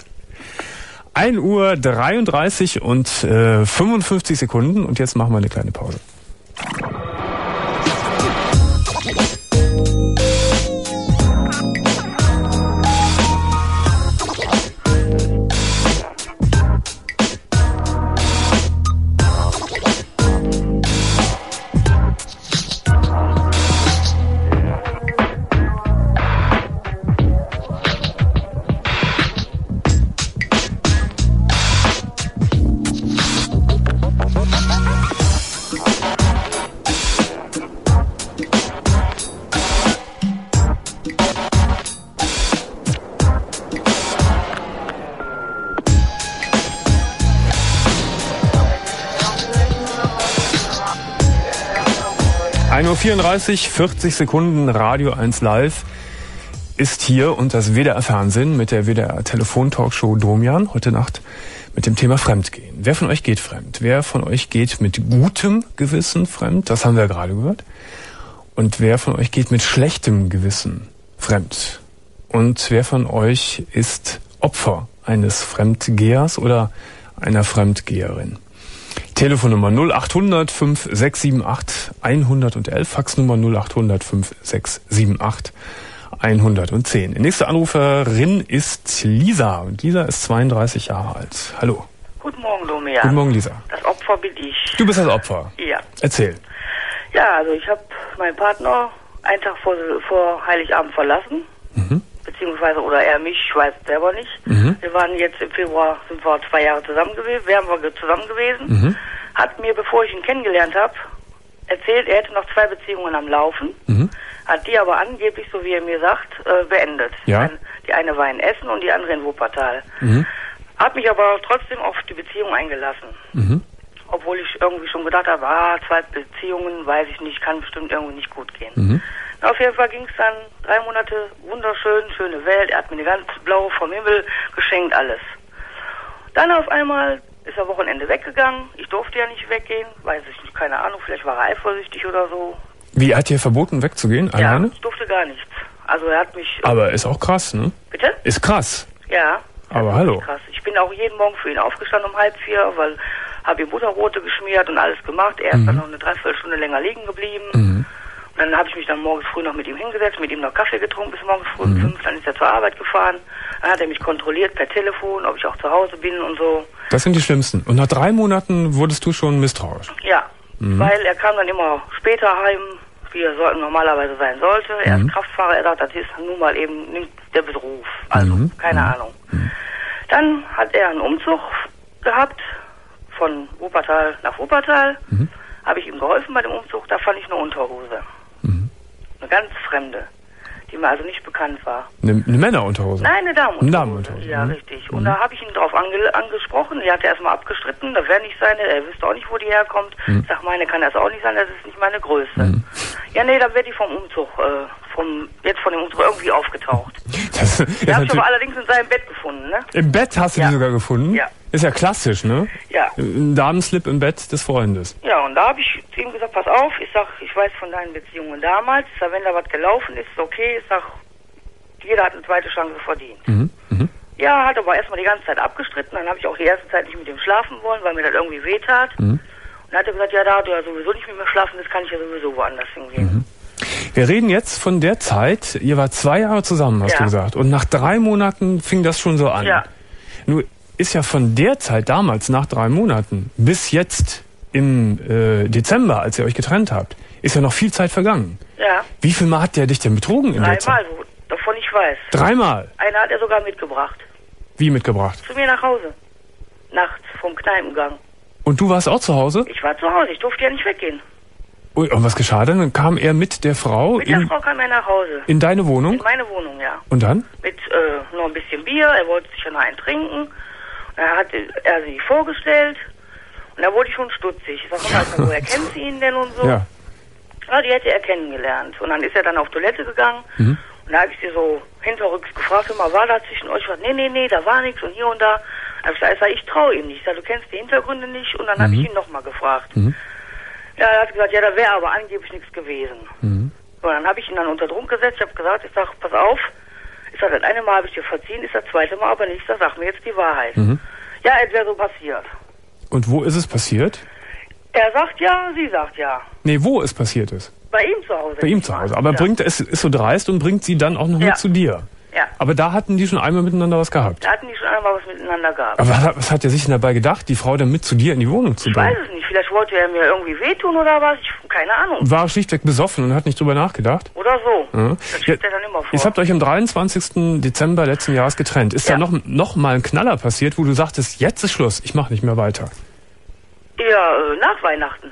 1:33 und 55 Sekunden, und jetzt machen wir eine kleine Pause. Uhr 34, 40 Sekunden, Radio 1 Live ist hier, und das WDR Fernsehen mit der WDR Telefon-Talkshow Domian heute Nacht mit dem Thema Fremdgehen. Wer von euch geht fremd? Wer von euch geht mit gutem Gewissen fremd? Das haben wir gerade gehört. Und wer von euch geht mit schlechtem Gewissen fremd? Und wer von euch ist Opfer eines Fremdgehers oder einer Fremdgeherin? Telefonnummer 0800 5678 111, Faxnummer 0800 5678 110. Die nächste Anruferin ist Lisa, und Lisa ist 32 Jahre alt. Hallo. Guten Morgen, Domian. Guten Morgen, Lisa. Das Opfer bin ich. Du bist das Opfer? Ja. Erzähl. Ja, also ich habe meinen Partner einen Tag vor Heiligabend verlassen. Mhm. Beziehungsweise, oder er mich, ich weiß es selber nicht. Mhm. Wir waren jetzt im Februar, sind wir 2 Jahre zusammen gewesen, Mhm. Hat mir, bevor ich ihn kennengelernt habe, erzählt, er hätte noch 2 Beziehungen am Laufen. Mhm. Hat die aber angeblich, so wie er mir sagt, beendet. Ja. Die eine war in Essen und die andere in Wuppertal. Mhm. Hat mich aber trotzdem auf die Beziehung eingelassen. Mhm. Obwohl ich irgendwie schon gedacht habe, 2 Beziehungen, weiß ich nicht, kann bestimmt irgendwie nicht gut gehen. Mhm. Auf jeden Fall ging es dann 3 Monate wunderschön, schöne Welt. Er hat mir eine ganz blaue vom Himmel geschenkt, alles. Dann auf einmal ist er Wochenende weggegangen. Ich durfte ja nicht weggehen, weiß ich nicht, keine Ahnung, vielleicht war er eifersüchtig oder so. Wie, er hat dir verboten wegzugehen, alleine? Ja, ich durfte gar nichts. Also er hat mich... Aber ist auch krass, ne? Bitte? Ist krass. Ja. Aber hallo. Krass. Ich bin auch jeden Morgen für ihn aufgestanden um 3:30, weil habe ihm Butterbrote geschmiert und alles gemacht. Er ist dann noch eine Dreiviertelstunde länger liegen geblieben. Mhm. Und dann habe ich mich dann morgens früh noch mit ihm hingesetzt, mit ihm noch Kaffee getrunken bis morgens früh um 5. Dann ist er zur Arbeit gefahren. Dann hat er mich kontrolliert per Telefon, ob ich auch zu Hause bin und so. Das sind die schlimmsten. Und nach 3 Monaten wurdest du schon misstrauisch? Ja, weil er kam dann immer später heim, wie er normalerweise sein sollte. Er ist Kraftfahrer, er sagt, das ist nun mal eben der Beruf. Also, keine Ahnung. Dann hat er einen Umzug gehabt, von Wuppertal nach Wuppertal. Habe ich ihm geholfen bei dem Umzug, da fand ich eine Unterhose. Eine ganz fremde, die mir also nicht bekannt war. Eine Männerunterhose? Nein, eine Damenunterhose. Eine Damenunterhose. Ja, richtig. Und da habe ich ihn drauf angesprochen. Die hat er erstmal abgestritten, das wäre nicht seine, er wüsste auch nicht, wo die herkommt. Ich sag, meine kann das auch nicht sein, das ist nicht meine Größe. Ja, nee, da wäre die vom Umzug, von dem Umzug irgendwie aufgetaucht. Das habe ich aber allerdings in seinem Bett gefunden, ne? Im Bett hast du die sogar gefunden? Ja. Ist ja klassisch, ne? Ja. Ein Damenslip im Bett des Freundes. Ja, und da habe ich zu ihm gesagt, pass auf, ich sag, ich weiß von deinen Beziehungen damals, ich sag, wenn da was gelaufen ist, okay, ich sag, jeder hat eine zweite Chance verdient. Ja, hat aber erstmal die ganze Zeit abgestritten, dann habe ich auch die erste Zeit nicht mit ihm schlafen wollen, weil mir das irgendwie wehtat. Und Und dann hat er gesagt, ja, da du ja sowieso nicht mit mir schlafen, das kann ich ja sowieso woanders hingehen. Wir reden jetzt von der Zeit, ihr wart 2 Jahre zusammen, hast du gesagt. Und nach 3 Monaten fing das schon so an. Ja. Nur ist ja von der Zeit damals, nach 3 Monaten, bis jetzt im Dezember, als ihr euch getrennt habt, ist ja noch viel Zeit vergangen. Ja. Wie viel Mal hat der dich denn betrogen in der Zeit? 3-mal, davon ich weiß. 3-mal? Einer hat er sogar mitgebracht. Wie mitgebracht? Zu mir nach Hause. Nachts vom Kneipengang. Und du warst auch zu Hause? Ich war zu Hause, ich durfte ja nicht weggehen. Ui, und was geschah denn? Dann kam er mit der Frau Mit der Frau kam er nach Hause. in deine Wohnung? In meine Wohnung, ja. Und dann? Mit noch ein bisschen Bier, er wollte sich ja noch einen trinken. Da hat er sich vorgestellt. Und da wurde ich schon stutzig. Ich sag mal, woher kennt sie ihn denn und so? Ja. Ja, die hätte er kennengelernt. Und dann ist er dann auf Toilette gegangen. Und da habe ich sie so hinterrücks gefragt, immer, war da zwischen euch was? Nee, da war nichts und hier und da. Ich traue ihm nicht. Ich sag, du kennst die Hintergründe nicht. Und dann habe ich ihn nochmal gefragt. Ja, er hat gesagt, ja, da wäre aber angeblich nichts gewesen. So, dann habe ich ihn dann unter Druck gesetzt. Ich habe gesagt, ich sag, pass auf. Ich sag, das eine Mal habe ich dir verziehen, ist das zweite Mal aber nicht. Ich sag mir jetzt die Wahrheit. Ja, es wäre so passiert. Und wo ist es passiert? Er sagt ja, sie sagt ja. Nee, wo es passiert ist? Bei ihm zu Hause. Bei ihm zu Hause. Aber ist so dreist und bringt sie dann auch noch mit zu dir. Ja. Aber da hatten die schon einmal miteinander was gehabt. Da hatten die schon einmal was miteinander gehabt. Aber was hat er sich denn dabei gedacht, die Frau dann mit zu dir in die Wohnung zu Ich bringen? weiß es nicht. Vielleicht wollte er mir irgendwie wehtun oder was. Keine Ahnung. War er schlichtweg besoffen und hat nicht drüber nachgedacht? Oder so. Ja. Das schiebt er dann immer vor. Jetzt habt ihr euch am 23. Dezember letzten Jahres getrennt. Ist da noch mal ein Knaller passiert, wo du sagtest, jetzt ist Schluss, ich mache nicht mehr weiter? Ja, nach Weihnachten.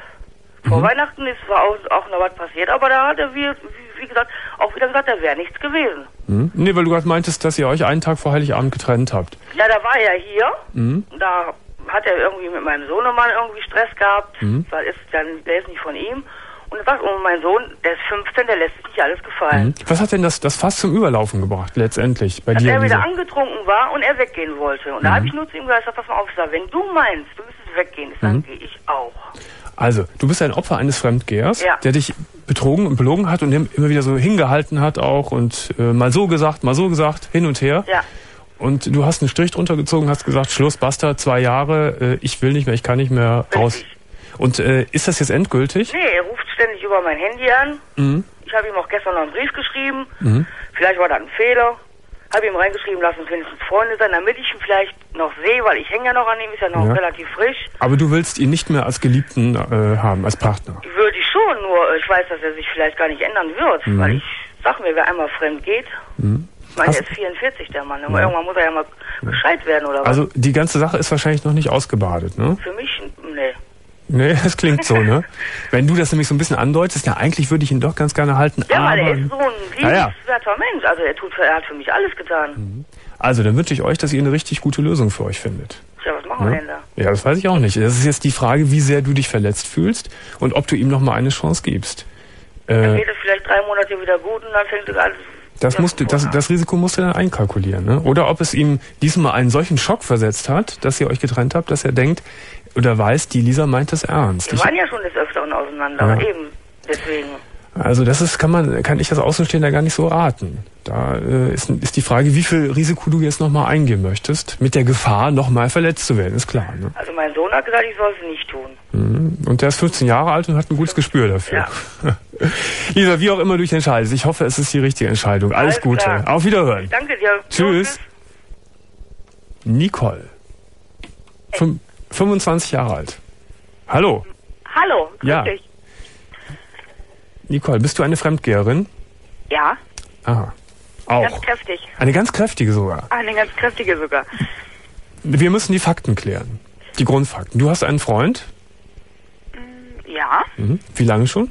Vor Weihnachten war auch noch was passiert, aber da hat er, wie gesagt, auch wieder gesagt, da wäre nichts gewesen. Nee, weil du gerade meintest, dass ihr euch einen Tag vor Heiligabend getrennt habt. Ja, da war er hier. Da hat er irgendwie mit meinem Sohnemann irgendwie Stress gehabt. Weil der ist nicht von ihm. Und mein Sohn, der ist 15, der lässt sich nicht alles gefallen. Was hat denn das fast zum Überlaufen gebracht, letztendlich, bei dass dir? Dass er wieder angetrunken war und er weggehen wollte. Und da habe ich nur zu ihm gesagt, pass mal auf, wenn du meinst, du müsstest weggehen, dann gehe ich auch. Also, du bist ein Opfer eines Fremdgehers, der dich betrogen und belogen hat und immer wieder so hingehalten hat auch und mal so gesagt, hin und her. Ja. Und du hast einen Strich drunter gezogen, hast gesagt, Schluss, basta, 2 Jahre, ich will nicht mehr, ich kann nicht mehr raus. Richtig. Und ist das jetzt endgültig? Nee, er ruft ständig über mein Handy an. Ich habe ihm auch gestern noch einen Brief geschrieben. Vielleicht war das ein Fehler. Habe ihm reingeschrieben, lass uns wenigstens Freunde sein, damit ich ihn vielleicht noch sehe, weil ich hänge ja noch an ihm, ist ja noch relativ frisch. Aber du willst ihn nicht mehr als Geliebten haben, als Partner? Würde ich schon, nur ich weiß, dass er sich vielleicht gar nicht ändern wird, weil ich sag mir, wer einmal fremd geht, ich meine, er ist 44, der Mann, aber irgendwann muss er ja mal Bescheid werden, oder was? Also die ganze Sache ist wahrscheinlich noch nicht ausgebadet, ne? Für mich, nee. Nee, das klingt so, ne? Wenn du das nämlich so ein bisschen andeutest, ja, eigentlich würde ich ihn doch ganz gerne halten, ja, aber... weil er ist so ein liebenswerter Mensch, also er hat für mich alles getan. Also, dann wünsche ich euch, dass ihr eine richtig gute Lösung für euch findet. Ja, was machen wir denn da? Ja, das weiß ich auch nicht. Das ist jetzt die Frage, wie sehr du dich verletzt fühlst und ob du ihm noch mal eine Chance gibst. Dann geht es vielleicht 3 Monate wieder gut und dann fängt alles... Das Risiko musst du dann einkalkulieren, ne? Oder ob es ihm diesmal einen solchen Schock versetzt hat, dass ihr euch getrennt habt, dass er denkt oder weiß, die Lisa meint das ernst. Wir waren ja schon des Öfteren auseinander, aber eben deswegen. Also kann ich das Außenstehender gar nicht so raten. Da ist die Frage, wie viel Risiko du jetzt nochmal eingehen möchtest, mit der Gefahr, nochmal verletzt zu werden, ist klar. Ne? Also mein Sohn hat gesagt, ich soll es nicht tun. Und der ist 15 Jahre alt und hat ein gutes Gespür dafür. Ja. Lisa, wie auch immer du dich entscheidest, ich hoffe, es ist die richtige Entscheidung. Alles Gute. Klar. Auf Wiederhören. Danke dir. Tschüss. Nicole. 25 Jahre alt. Hallo. Hallo, grüß dich. Nicole, bist du eine Fremdgeherin? Ja. Aha. Auch. Ganz kräftig. Eine ganz kräftige sogar. Eine ganz kräftige sogar. Wir müssen die Fakten klären. Die Grundfakten. Du hast einen Freund? Ja. Wie lange schon?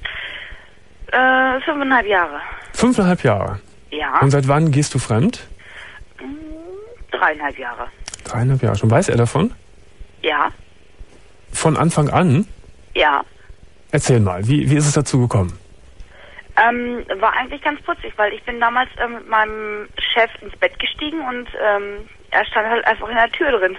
5,5 Jahre. 5,5 Jahre? Ja. Und seit wann gehst du fremd? 3,5 Jahre. 3,5 Jahre schon. Weiß er davon? Ja. Von Anfang an? Ja. Erzähl mal, wie ist es dazu gekommen? War eigentlich ganz putzig, weil ich bin damals mit meinem Chef ins Bett gestiegen und er stand halt einfach in der Tür drin.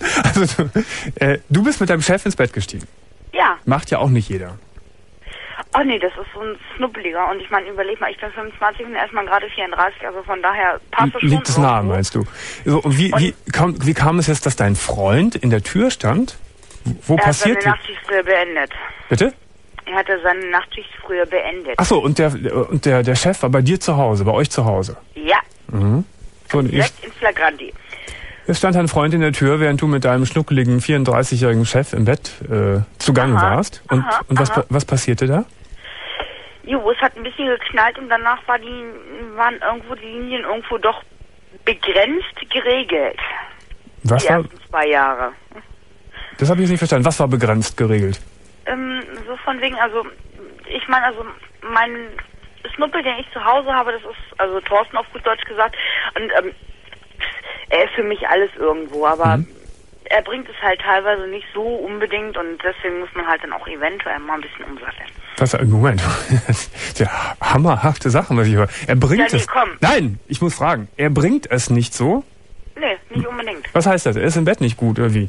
Also, du bist mit deinem Chef ins Bett gestiegen? Ja. Macht ja auch nicht jeder. Ach nee, das ist so ein Schnuppeliger. Und ich meine, überleg mal, ich bin 25 und erstmal gerade 34, also von daher passt es schon. Liegt es nahe, meinst du? So, und wie kam es jetzt, dass dein Freund in der Tür stand? Wo passiert das? Er hat seine Nachtschicht früher beendet. Bitte? Er hatte seine Nachtschicht früher beendet. Ach so, und der Chef war bei dir zu Hause, bei euch zu Hause? Ja. Mhm. So, direkt in Flagranti. Es stand ein Freund in der Tür, während du mit deinem schnuckeligen 34-jährigen Chef im Bett zugange warst. Und was passierte da? Jo, es hat ein bisschen geknallt und danach waren irgendwo die Linien irgendwo doch begrenzt geregelt. Was die war? ersten 2 Jahre. Das habe ich jetzt nicht verstanden. Was war begrenzt geregelt? So von wegen, also ich meine, also mein Schnuppel, den ich zu Hause habe, das ist, also Thorsten auf gut Deutsch gesagt, und er ist für mich alles irgendwo, aber er bringt es halt teilweise nicht so unbedingt und deswegen muss man halt dann auch eventuell mal ein bisschen umsatteln. Moment. Das ist ja hammerhafte Sachen, was ich höre. Er bringt es. Komm. Nein, ich muss fragen. Er bringt es nicht so? Nee, nicht unbedingt. Was heißt das? Er ist im Bett nicht gut, oder wie?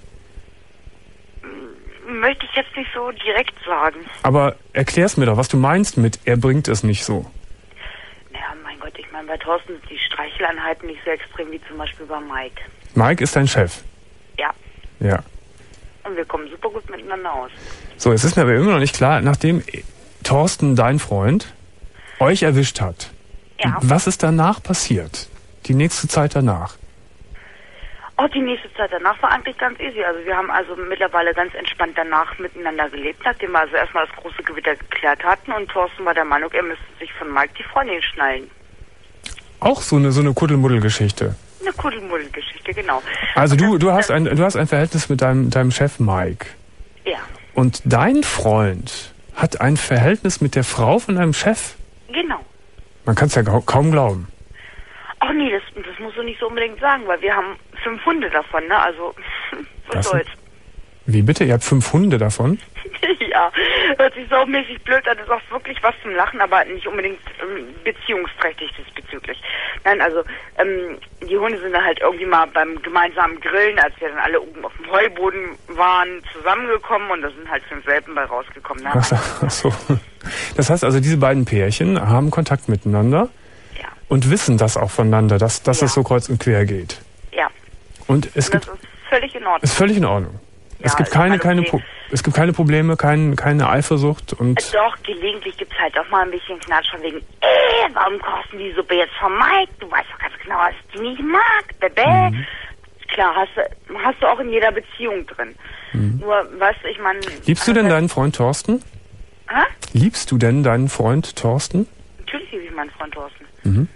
Möchte ich jetzt nicht so direkt sagen. Aber erklär's mir doch, was du meinst mit, er bringt es nicht so. Naja, mein Gott, ich meine, bei Thorsten sind die Streicheleinheiten nicht so extrem wie zum Beispiel bei Mike. Mike ist dein Chef? Ja. Ja. Und wir kommen super gut miteinander aus. So, es ist mir aber immer noch nicht klar, nachdem Thorsten, dein Freund, euch erwischt hat, was ist danach passiert? Die nächste Zeit danach? Oh, die nächste Zeit danach war eigentlich ganz easy. Also wir haben also mittlerweile ganz entspannt danach miteinander gelebt, nachdem wir also erstmal das große Gewitter geklärt hatten und Thorsten war der Meinung, er müsste sich von Mike die Freundin schnallen. Auch so eine Kuddelmuddel-Geschichte? Eine Kuddelmuddel-Geschichte, genau. Also du hast ein Verhältnis mit deinem Chef Mike. Ja. Und dein Freund hat ein Verhältnis mit der Frau von deinem Chef? Genau. Man kann es ja kaum glauben. Ach nee, das musst du nicht so unbedingt sagen, weil wir haben 5 Hunde davon, ne? Also, was soll's. Wie bitte? Ihr habt 5 Hunde davon? Ja, hört sich saumäßig blöd an, ist auch wirklich was zum Lachen, aber nicht unbedingt beziehungsträchtig diesbezüglich. Nein, also die Hunde sind dann halt irgendwie mal beim gemeinsamen Grillen, als wir dann alle oben auf dem Heuboden waren, zusammengekommen und da sind halt 5 Welpen bei rausgekommen. Ne? Ach so. Das heißt also, diese beiden Pärchen haben Kontakt miteinander und wissen das auch voneinander, dass es so kreuz und quer geht. Ja. Und das ist völlig in Ordnung. Ist völlig in Ordnung. Ja, es gibt es gibt keine Probleme, keine Eifersucht und... Doch, gelegentlich gibt es halt auch mal ein bisschen Knatsch von wegen, warum kochst du die Suppe jetzt von Mike? Du weißt doch ganz genau, dass ich die nicht mag, Bebe. Klar, hast du auch in jeder Beziehung drin. Nur, weißt du, ich meine... Liebst du denn deinen Freund Thorsten? Hä? Liebst du denn deinen Freund Thorsten? Natürlich liebe ich meinen Freund Thorsten. Mhm.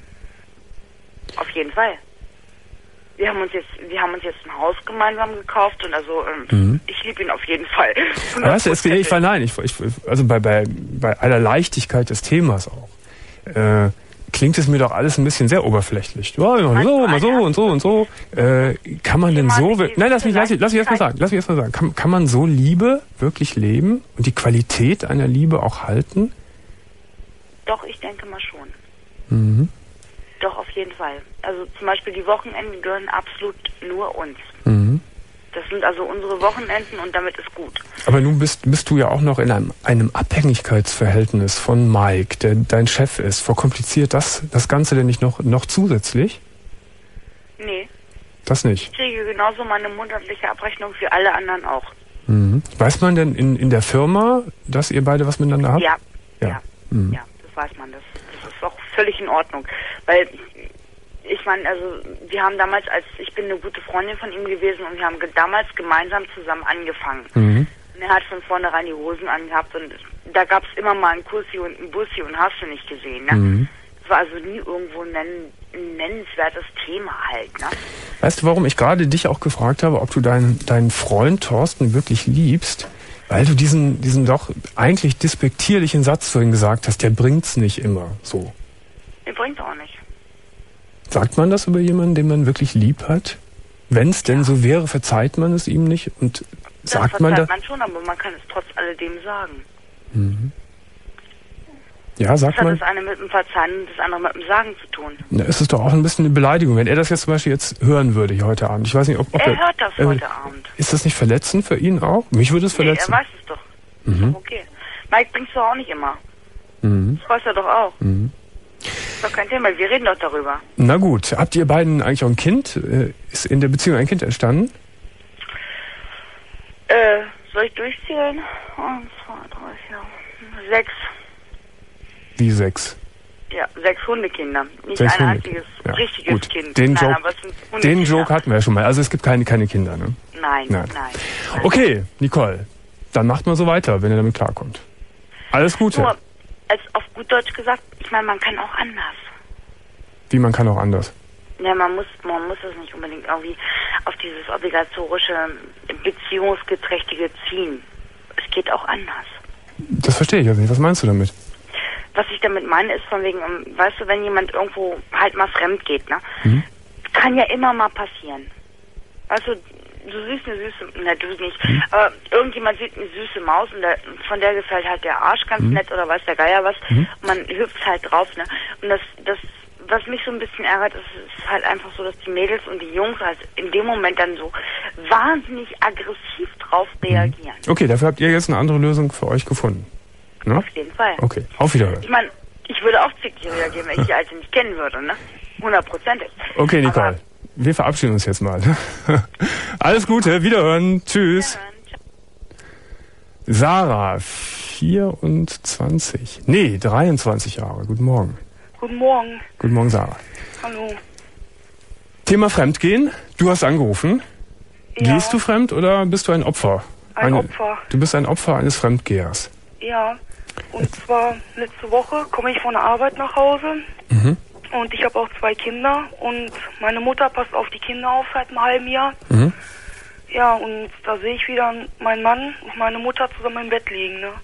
Auf jeden Fall. Wir haben uns jetzt ein Haus gemeinsam gekauft und also ich liebe ihn auf jeden Fall. Weißt du, also bei aller Leichtigkeit des Themas auch, klingt es mir doch alles ein bisschen sehr oberflächlich. Ja, mal so und so und so. Kann man denn so... Nein, lass mich erst mal sagen. Kann man so Liebe wirklich leben und die Qualität einer Liebe auch halten? Doch, ich denke mal schon. Mhm. Doch, auf jeden Fall. Also zum Beispiel die Wochenenden gehören absolut nur uns. Mhm. Das sind also unsere Wochenenden und damit ist gut. Aber nun bist du ja auch noch in einem Abhängigkeitsverhältnis von Mike, der dein Chef ist. Verkompliziert das Ganze denn nicht noch zusätzlich? Nee. Das nicht? Ich kriege genauso meine monatliche Abrechnung wie alle anderen auch. Mhm. Weiß man denn in der Firma, dass ihr beide was miteinander habt? Ja, das weiß man. Das ist auch völlig in Ordnung. Weil, ich meine, also wir haben damals, ich bin eine gute Freundin von ihm gewesen und wir haben damals gemeinsam zusammen angefangen. Mhm. Und er hat von vornherein die Hosen angehabt und da gab es immer mal einen Kussi und einen Bussi und hast du nicht gesehen, ne? Mhm. Das war also nie irgendwo ein nennenswertes Thema halt, ne? Weißt du, warum ich gerade dich auch gefragt habe, ob du deinen Freund Thorsten wirklich liebst? Weil du diesen doch eigentlich despektierlichen Satz vorhin gesagt hast, der bringt's nicht immer so. Der bringt auch nicht. Sagt man das über jemanden, den man wirklich lieb hat? Wenn es denn so wäre, verzeiht man es ihm nicht? Und sagt man das? Man schon, aber man kann es trotz alledem sagen. Mhm. Ja, sagt man. Das hat das eine mit dem Verzeihen und das andere mit dem Sagen zu tun. Na, es ist doch auch ein bisschen eine Beleidigung, wenn er das jetzt zum Beispiel jetzt hören würde hier heute Abend. Ich weiß nicht, ob er hört das heute Abend. Ist das nicht verletzend für ihn auch? Mich würde es verletzen. Er weiß es doch. Mhm. Okay. Mike bringst du auch nicht immer. Das weiß er doch auch. Ist doch kein Thema, wir reden doch darüber. Na gut, habt ihr beiden eigentlich auch ein Kind? Ist in der Beziehung ein Kind entstanden? Soll ich durchzählen? 1, 2, 3, 4, 6. Wie 6? Ja, 6 Hundekinder. Nicht 6 ein einziges, richtiges gut. Kind. Den Nein, Joke, aber es sind Hundekinder. den Joke hatten wir ja schon mal. Also es gibt keine Kinder, ne? Nein. Okay, Nicole, dann macht mal so weiter, wenn ihr damit klarkommt. Alles Gute. Nur, auf gut Deutsch gesagt, ich meine, man kann auch anders. Wie, man kann auch anders? Ja, man muss das nicht unbedingt irgendwie auf dieses obligatorische, beziehungsgeträchtige ziehen. Es geht auch anders. Das verstehe ich also nicht. Was meinst du damit? Was ich damit meine, ist von wegen, weißt du, wenn jemand irgendwo halt mal fremd geht, ne? Kann ja immer mal passieren. Weißt du, du siehst eine süße, ne, du nicht, aber irgendjemand sieht eine süße Maus und von der gefällt halt der Arsch ganz nett oder weiß der Geier was und man hüpft halt drauf, ne? Und das was mich so ein bisschen ärgert, ist halt einfach so, dass die Mädels und die Jungs halt in dem Moment dann so wahnsinnig aggressiv drauf reagieren. Okay, dafür habt ihr jetzt eine andere Lösung für euch gefunden. Ne? Auf jeden Fall. Okay, auf Wiederhören. Ich meine, ich würde auch zickig reagieren, wenn ich die Alte nicht kennen würde, ne? 100%. Okay, Nicole, aber wir verabschieden uns jetzt mal. Alles Gute, Wiederhören, tschüss. Sarah, 23. Nee, 23 Jahre. Guten Morgen. Guten Morgen. Guten Morgen, Sarah. Hallo. Thema Fremdgehen. Du hast angerufen. Ja. Gehst du fremd oder bist du ein Opfer? Ein Opfer. Du bist ein Opfer eines Fremdgehers. Ja. Und zwar letzte Woche komme ich von der Arbeit nach Hause. Und ich habe auch 2 Kinder. Und meine Mutter passt auf die Kinder auf seit einem halben Jahr. Ja, und da sehe ich wieder meinen Mann und meine Mutter zusammen im Bett liegen, ne?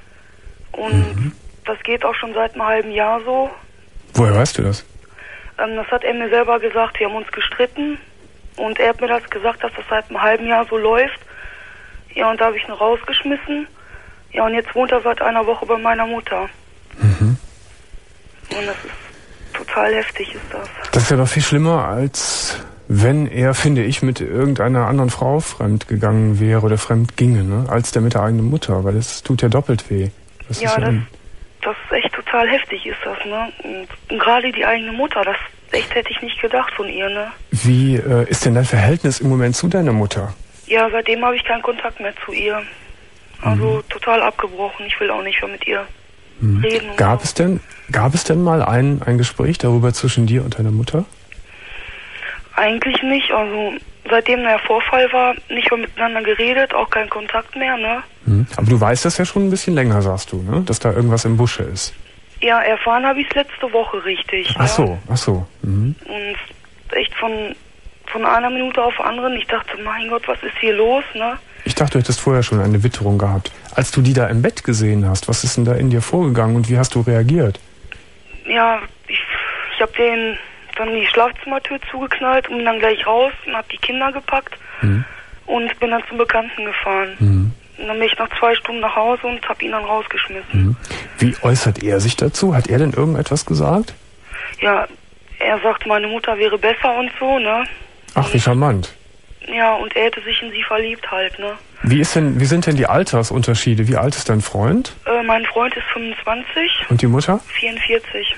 Und das geht auch schon seit einem halben Jahr so. Woher weißt du das? Das hat er mir selber gesagt, wir haben uns gestritten und er hat mir das gesagt, dass das seit einem halben Jahr so läuft. Ja, und da habe ich ihn rausgeschmissen. Ja, und jetzt wohnt er seit einer Woche bei meiner Mutter. Und das ist total heftig, ist das. Das ist ja doch viel schlimmer, als wenn er, finde ich, mit irgendeiner anderen Frau fremd gegangen wäre oder fremd ginge, ne? Als der mit der eigenen Mutter, weil das tut ja doppelt weh. Das ja, ist das ist echt total heftig, ist das, ne? Und gerade die eigene Mutter, das echt hätte ich nicht gedacht von ihr, ne? Wie ist denn dein Verhältnis im Moment zu deiner Mutter? Ja, seitdem habe ich keinen Kontakt mehr zu ihr. Also total abgebrochen. Ich will auch nicht mehr mit ihr reden. Gab es denn mal ein Gespräch darüber zwischen dir und deiner Mutter? Eigentlich nicht. Also seitdem der Vorfall war, nicht mehr miteinander geredet, auch kein Kontakt mehr, ne? Aber du weißt das ja schon ein bisschen länger, sagst du, ne? Dass da irgendwas im Busche ist. Ja, erfahren habe ich es letzte Woche richtig. Ach so. Und echt von einer Minute auf anderen, ich dachte, mein Gott, was ist hier los, ne? Ich dachte, du hättest vorher schon eine Witterung gehabt. Als du die da im Bett gesehen hast, was ist denn da in dir vorgegangen und wie hast du reagiert? Ja, ich habe denen dann die Schlafzimmertür zugeknallt und bin dann gleich raus und habe die Kinder gepackt und bin dann zum Bekannten gefahren. Und dann bin ich nach 2 Stunden nach Hause und habe ihn dann rausgeschmissen. Wie äußert er sich dazu? Hat er denn irgendetwas gesagt? Ja, er sagt, meine Mutter wäre besser und so, ne? Ach, wie charmant. Ja, und er hätte sich in sie verliebt halt, ne? Wie sind denn die Altersunterschiede? Wie alt ist dein Freund? Mein Freund ist 25. Und die Mutter? 44.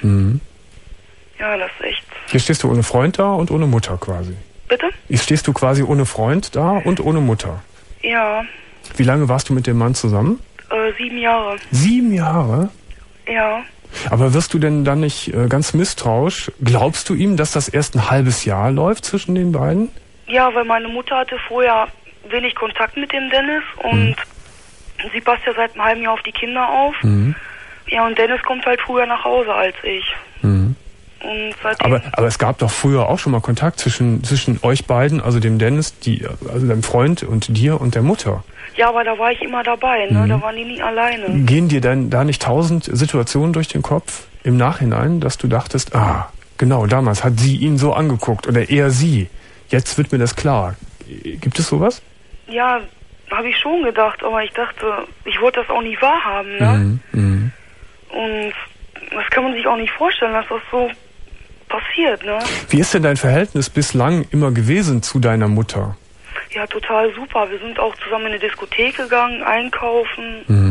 Ja, das ist echt... Hier stehst du ohne Freund da und ohne Mutter quasi. Bitte? Hier stehst du quasi ohne Freund da und ohne Mutter. Ja. Wie lange warst du mit dem Mann zusammen? 7 Jahre. 7 Jahre? Ja. Aber wirst du denn dann nicht ganz misstrauisch? Glaubst du ihm, dass das erst ein halbes Jahr läuft zwischen den beiden? Ja, weil meine Mutter hatte vorher wenig Kontakt mit dem Dennis und sie passt ja seit einem halben Jahr auf die Kinder auf. Ja, und Dennis kommt halt früher nach Hause als ich. Und seitdem aber es gab doch früher auch schon mal Kontakt zwischen euch beiden, also dem Dennis, also deinem Freund und dir und der Mutter. Ja, aber da war ich immer dabei, ne? Da waren die nie alleine. Gehen dir dann da nicht 1000 Situationen durch den Kopf im Nachhinein, dass du dachtest, genau, damals hat sie ihn so angeguckt oder er sie. Jetzt wird mir das klar. Gibt es sowas? Ja, habe ich schon gedacht, aber ich dachte, ich wollte das auch nicht wahrhaben, ne? Und das kann man sich auch nicht vorstellen, dass das so passiert, ne? Wie ist denn dein Verhältnis bislang immer gewesen zu deiner Mutter? Ja, total super. Wir sind auch zusammen in eine Diskothek gegangen, einkaufen.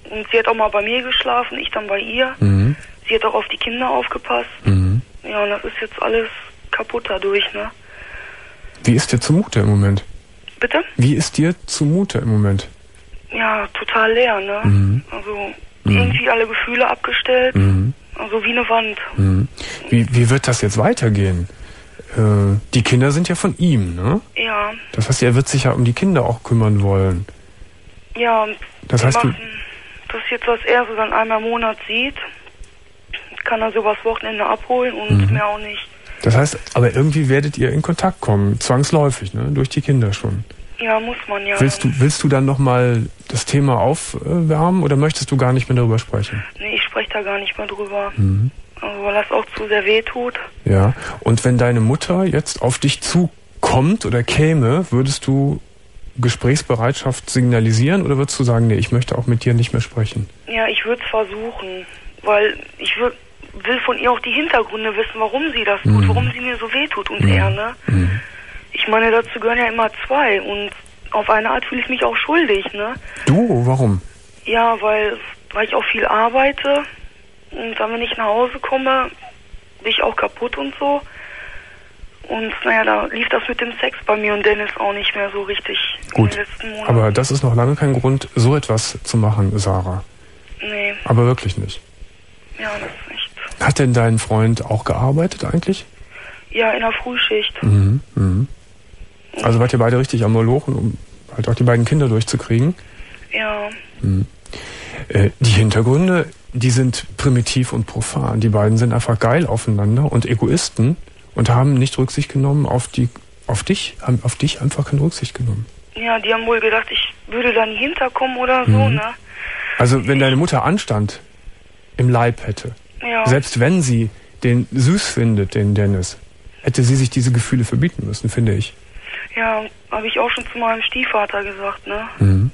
Und sie hat auch mal bei mir geschlafen, ich dann bei ihr. Sie hat auch auf die Kinder aufgepasst. Ja, und das ist jetzt alles kaputt dadurch, ne? Wie ist dir zumute im Moment? Bitte? Wie ist dir zumute im Moment? Ja, total leer, ne? Also irgendwie alle Gefühle abgestellt. Also wie eine Wand. Wie wird das jetzt weitergehen? Die Kinder sind ja von ihm, ne? Ja. Das heißt, er wird sich ja um die Kinder auch kümmern wollen. Ja, das heißt, machen das jetzt, was er so dann einmal im Monat sieht, kann er so übers Wochenende abholen und mehr auch nicht. Das heißt, aber irgendwie werdet ihr in Kontakt kommen, zwangsläufig, ne? Durch die Kinder schon. Ja, muss man ja. Willst du dann nochmal das Thema aufwärmen oder möchtest du gar nicht mehr darüber sprechen? Nee, ich spreche da gar nicht mehr drüber. Also, weil das auch zu sehr weh tut. Ja, und wenn deine Mutter jetzt auf dich zukommt oder käme, würdest du Gesprächsbereitschaft signalisieren oder würdest du sagen, nee, ich möchte auch mit dir nicht mehr sprechen? Ja, ich würde es versuchen, weil ich will von ihr auch die Hintergründe wissen, warum sie das tut, warum sie mir so weh tut und er, ne? Ich meine, dazu gehören ja immer zwei und auf eine Art fühle ich mich auch schuldig, ne? Du? Warum? Ja, weil ich auch viel arbeite und dann, wenn ich nach Hause komme, bin ich auch kaputt und so. Und naja, da lief das mit dem Sex bei mir und Dennis auch nicht mehr so richtig gut. in den letzten Monaten. Aber das ist noch lange kein Grund, so etwas zu machen, Sarah. Nee. Aber wirklich nicht. Ja, das ist nicht. Hat denn dein Freund auch gearbeitet eigentlich? Ja, in der Frühschicht. Also wart ihr beide richtig am Molochen, um halt auch die beiden Kinder durchzukriegen? Ja. Die Hintergründe, die sind primitiv und profan. Die beiden sind einfach geil aufeinander und Egoisten und haben nicht Rücksicht genommen auf dich, haben auf dich einfach keine Rücksicht genommen. Ja, die haben wohl gedacht, ich würde da nie hinterkommen oder so, ne? Also wenn deine Mutter Anstand im Leib hätte, selbst wenn sie den süß findet, den Dennis, hätte sie sich diese Gefühle verbieten müssen, finde ich. Ja, habe ich auch schon zu meinem Stiefvater gesagt, ne? Und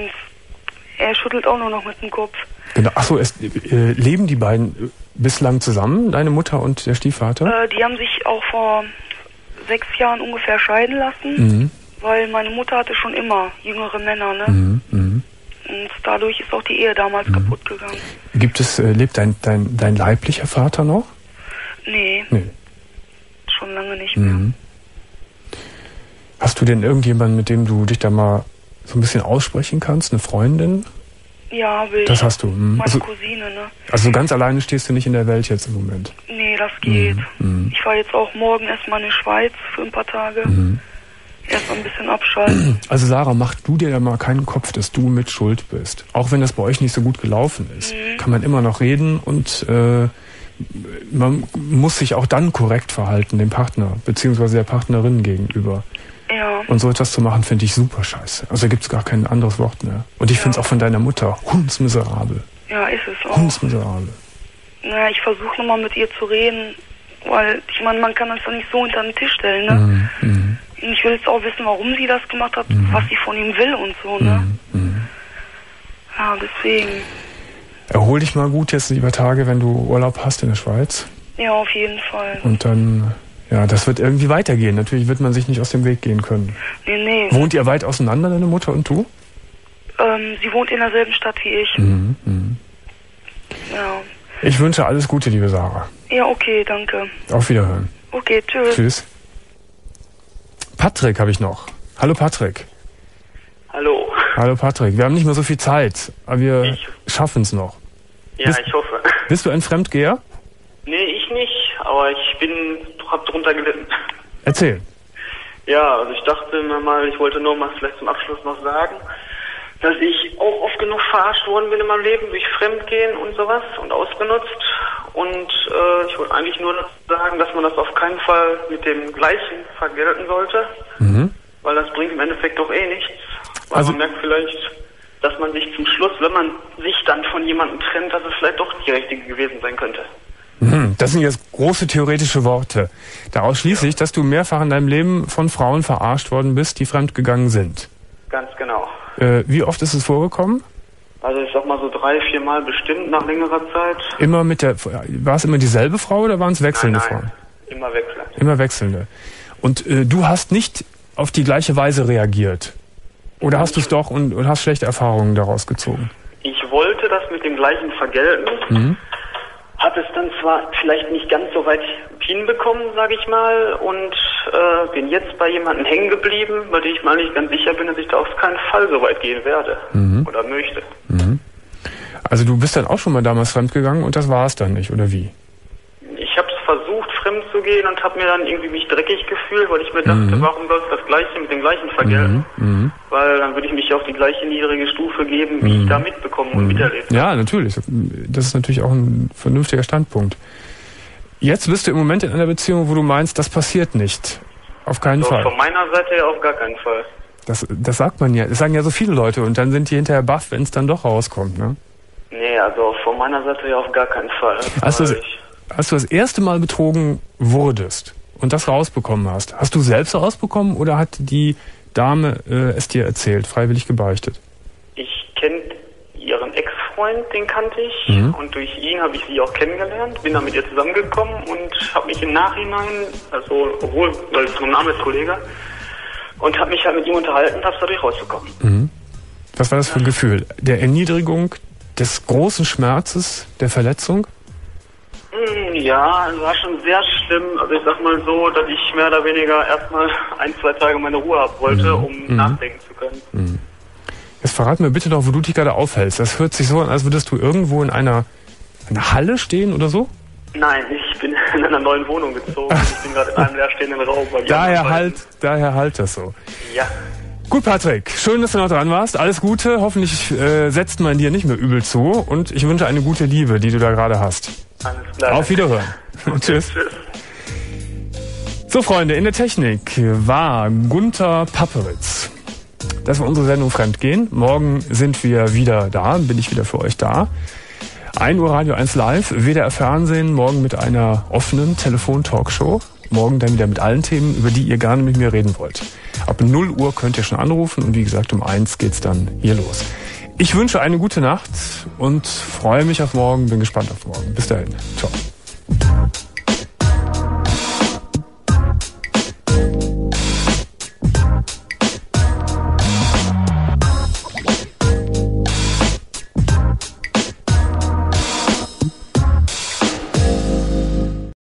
er schüttelt auch nur noch mit dem Kopf. Genau. Achso, leben die beiden bislang zusammen, deine Mutter und der Stiefvater? Die haben sich auch vor 6 Jahren ungefähr scheiden lassen, weil meine Mutter hatte schon immer jüngere Männer, ne? Und dadurch ist auch die Ehe damals kaputt gegangen. Lebt dein leiblicher Vater noch? Nee. Schon lange nicht mehr. Hast du denn irgendjemanden, mit dem du dich da mal so ein bisschen aussprechen kannst? Eine Freundin? Ja, will ich. Das hast du. Meine Cousine, ne? Also ganz alleine stehst du nicht in der Welt jetzt im Moment? Nee, das geht. Ich fahre jetzt auch morgen erstmal in die Schweiz für ein paar Tage. Erst ein bisschen abschalten. Also Sarah, mach du dir da mal keinen Kopf, dass du mit schuld bist. Auch wenn das bei euch nicht so gut gelaufen ist, kann man immer noch reden und man muss sich auch dann korrekt verhalten, dem Partner beziehungsweise der Partnerin gegenüber. Ja. Und so etwas zu machen, finde ich super scheiße. Also da gibt es gar kein anderes Wort mehr. Und ich finde es auch von deiner Mutter hundsmiserabel. Ja, ist es auch. Hundsmiserabel. Na, ich versuche nochmal mit ihr zu reden, weil ich meine, man kann das doch nicht so unter den Tisch stellen, ne? Und ich will jetzt auch wissen, warum sie das gemacht hat, was sie von ihm will und so, ne? Ja, deswegen. Erhol dich mal gut jetzt über Tage, wenn du Urlaub hast in der Schweiz. Ja, auf jeden Fall. Und dann, ja, das wird irgendwie weitergehen. Natürlich wird man sich nicht aus dem Weg gehen können. Nee. Wohnt ihr weit auseinander, deine Mutter und du? Sie wohnt in derselben Stadt wie ich. Ja. Ich wünsche alles Gute, liebe Sarah. Ja, okay, danke. Auf Wiederhören. Okay, tschüss. Tschüss. Patrick habe ich noch. Hallo Patrick. Hallo. Hallo Patrick. Wir haben nicht mehr so viel Zeit, aber wir schaffen es noch. Ja, ich hoffe. Bist du ein Fremdgeher? Nee, ich nicht, aber ich hab drunter gelitten. Erzähl. Ja, also ich dachte mir mal, ich wollte nur mal vielleicht zum Abschluss noch sagen, dass ich auch oft genug verarscht worden bin in meinem Leben durch Fremdgehen und sowas und ausgenutzt. Und ich wollte eigentlich nur sagen, dass man das auf keinen Fall mit dem Gleichen vergelten sollte, weil das bringt im Endeffekt doch eh nichts. Weil also, man merkt vielleicht, dass man sich zum Schluss, wenn man sich dann von jemandem trennt, dass es vielleicht doch die Richtige gewesen sein könnte. Das sind jetzt große theoretische Worte. Daraus schließe ich, dass du mehrfach in deinem Leben von Frauen verarscht worden bist, die fremdgegangen sind. Ganz genau. Wie oft ist es vorgekommen? Also ich sag mal so 3-4 Mal bestimmt nach längerer Zeit. War es immer dieselbe Frau oder waren es wechselnde Frauen? Immer wechselnd. Immer wechselnde. Und du hast nicht auf die gleiche Weise reagiert? Oder hast du es doch und hast schlechte Erfahrungen daraus gezogen? Ich wollte das mit dem Gleichen vergelten. Habe es dann zwar vielleicht nicht ganz so weit hinbekommen, sage ich mal, und bin jetzt bei jemandem hängen geblieben, bei dem ich mal nicht ganz sicher bin, dass ich da auf keinen Fall so weit gehen werde oder möchte. Also du bist dann auch schon mal damals fremdgegangen und das war es dann nicht, oder wie? Ich habe versucht, fremd zu gehen und habe mir dann irgendwie mich dreckig gefühlt, weil ich mir dachte, warum soll es das Gleiche mit dem Gleichen vergelten? Weil dann würde ich mich auf die gleiche niedrige Stufe geben, wie ich da mitbekommen und miterlebt. Ja, natürlich. Das ist natürlich auch ein vernünftiger Standpunkt. Jetzt bist du im Moment in einer Beziehung, wo du meinst, das passiert nicht. Auf keinen Fall. Von meiner Seite her auf gar keinen Fall. Das sagt man ja. Das sagen ja so viele Leute und dann sind die hinterher baff, wenn es dann doch rauskommt, ne? Nee, also von meiner Seite her auf gar keinen Fall. Als du das erste Mal betrogen wurdest und das rausbekommen hast du selbst rausbekommen oder hat die Dame es dir erzählt, freiwillig gebeichtet? Ich kenne ihren Ex-Freund, den kannte ich und durch ihn habe ich sie auch kennengelernt, bin dann mit ihr zusammengekommen und habe mich im Nachhinein, also obwohl, weil ich so ein Arbeitskollege, und habe mich halt mit ihm unterhalten und habe es dadurch rausbekommen. Was war das für ein Gefühl? Der Erniedrigung, des großen Schmerzes, der Verletzung? Ja, es war schon sehr schlimm. Also ich sag mal so, dass ich mehr oder weniger erstmal 1-2 Tage meine Ruhe haben wollte, um nachdenken zu können. Jetzt verrat mir bitte doch, wo du dich gerade aufhältst. Das hört sich so an, als würdest du irgendwo in einer Halle stehen oder so? Nein, ich bin in einer neuen Wohnung gezogen. Ich bin gerade in einem leerstehenden Raum. Daher halt das so. Ja. Gut, Patrick, schön, dass du noch dran warst. Alles Gute. Hoffentlich setzt man dir nicht mehr übel zu. Und ich wünsche eine gute Liebe, die du da gerade hast. Alles klar. Auf Wiederhören. Okay, Tschüss. So, Freunde, in der Technik war Gunther Papperitz. Das war unsere Sendung Fremdgehen. Morgen sind wir wieder da, bin ich wieder für euch da. 1 Uhr Radio 1 Live, WDR Fernsehen, morgen mit einer offenen Telefon-Talkshow. Morgen dann wieder mit allen Themen, über die ihr gerne mit mir reden wollt. Ab 0 Uhr könnt ihr schon anrufen und wie gesagt, um 1 geht's dann hier los. Ich wünsche eine gute Nacht und freue mich auf morgen, bin gespannt auf morgen. Bis dahin. Ciao.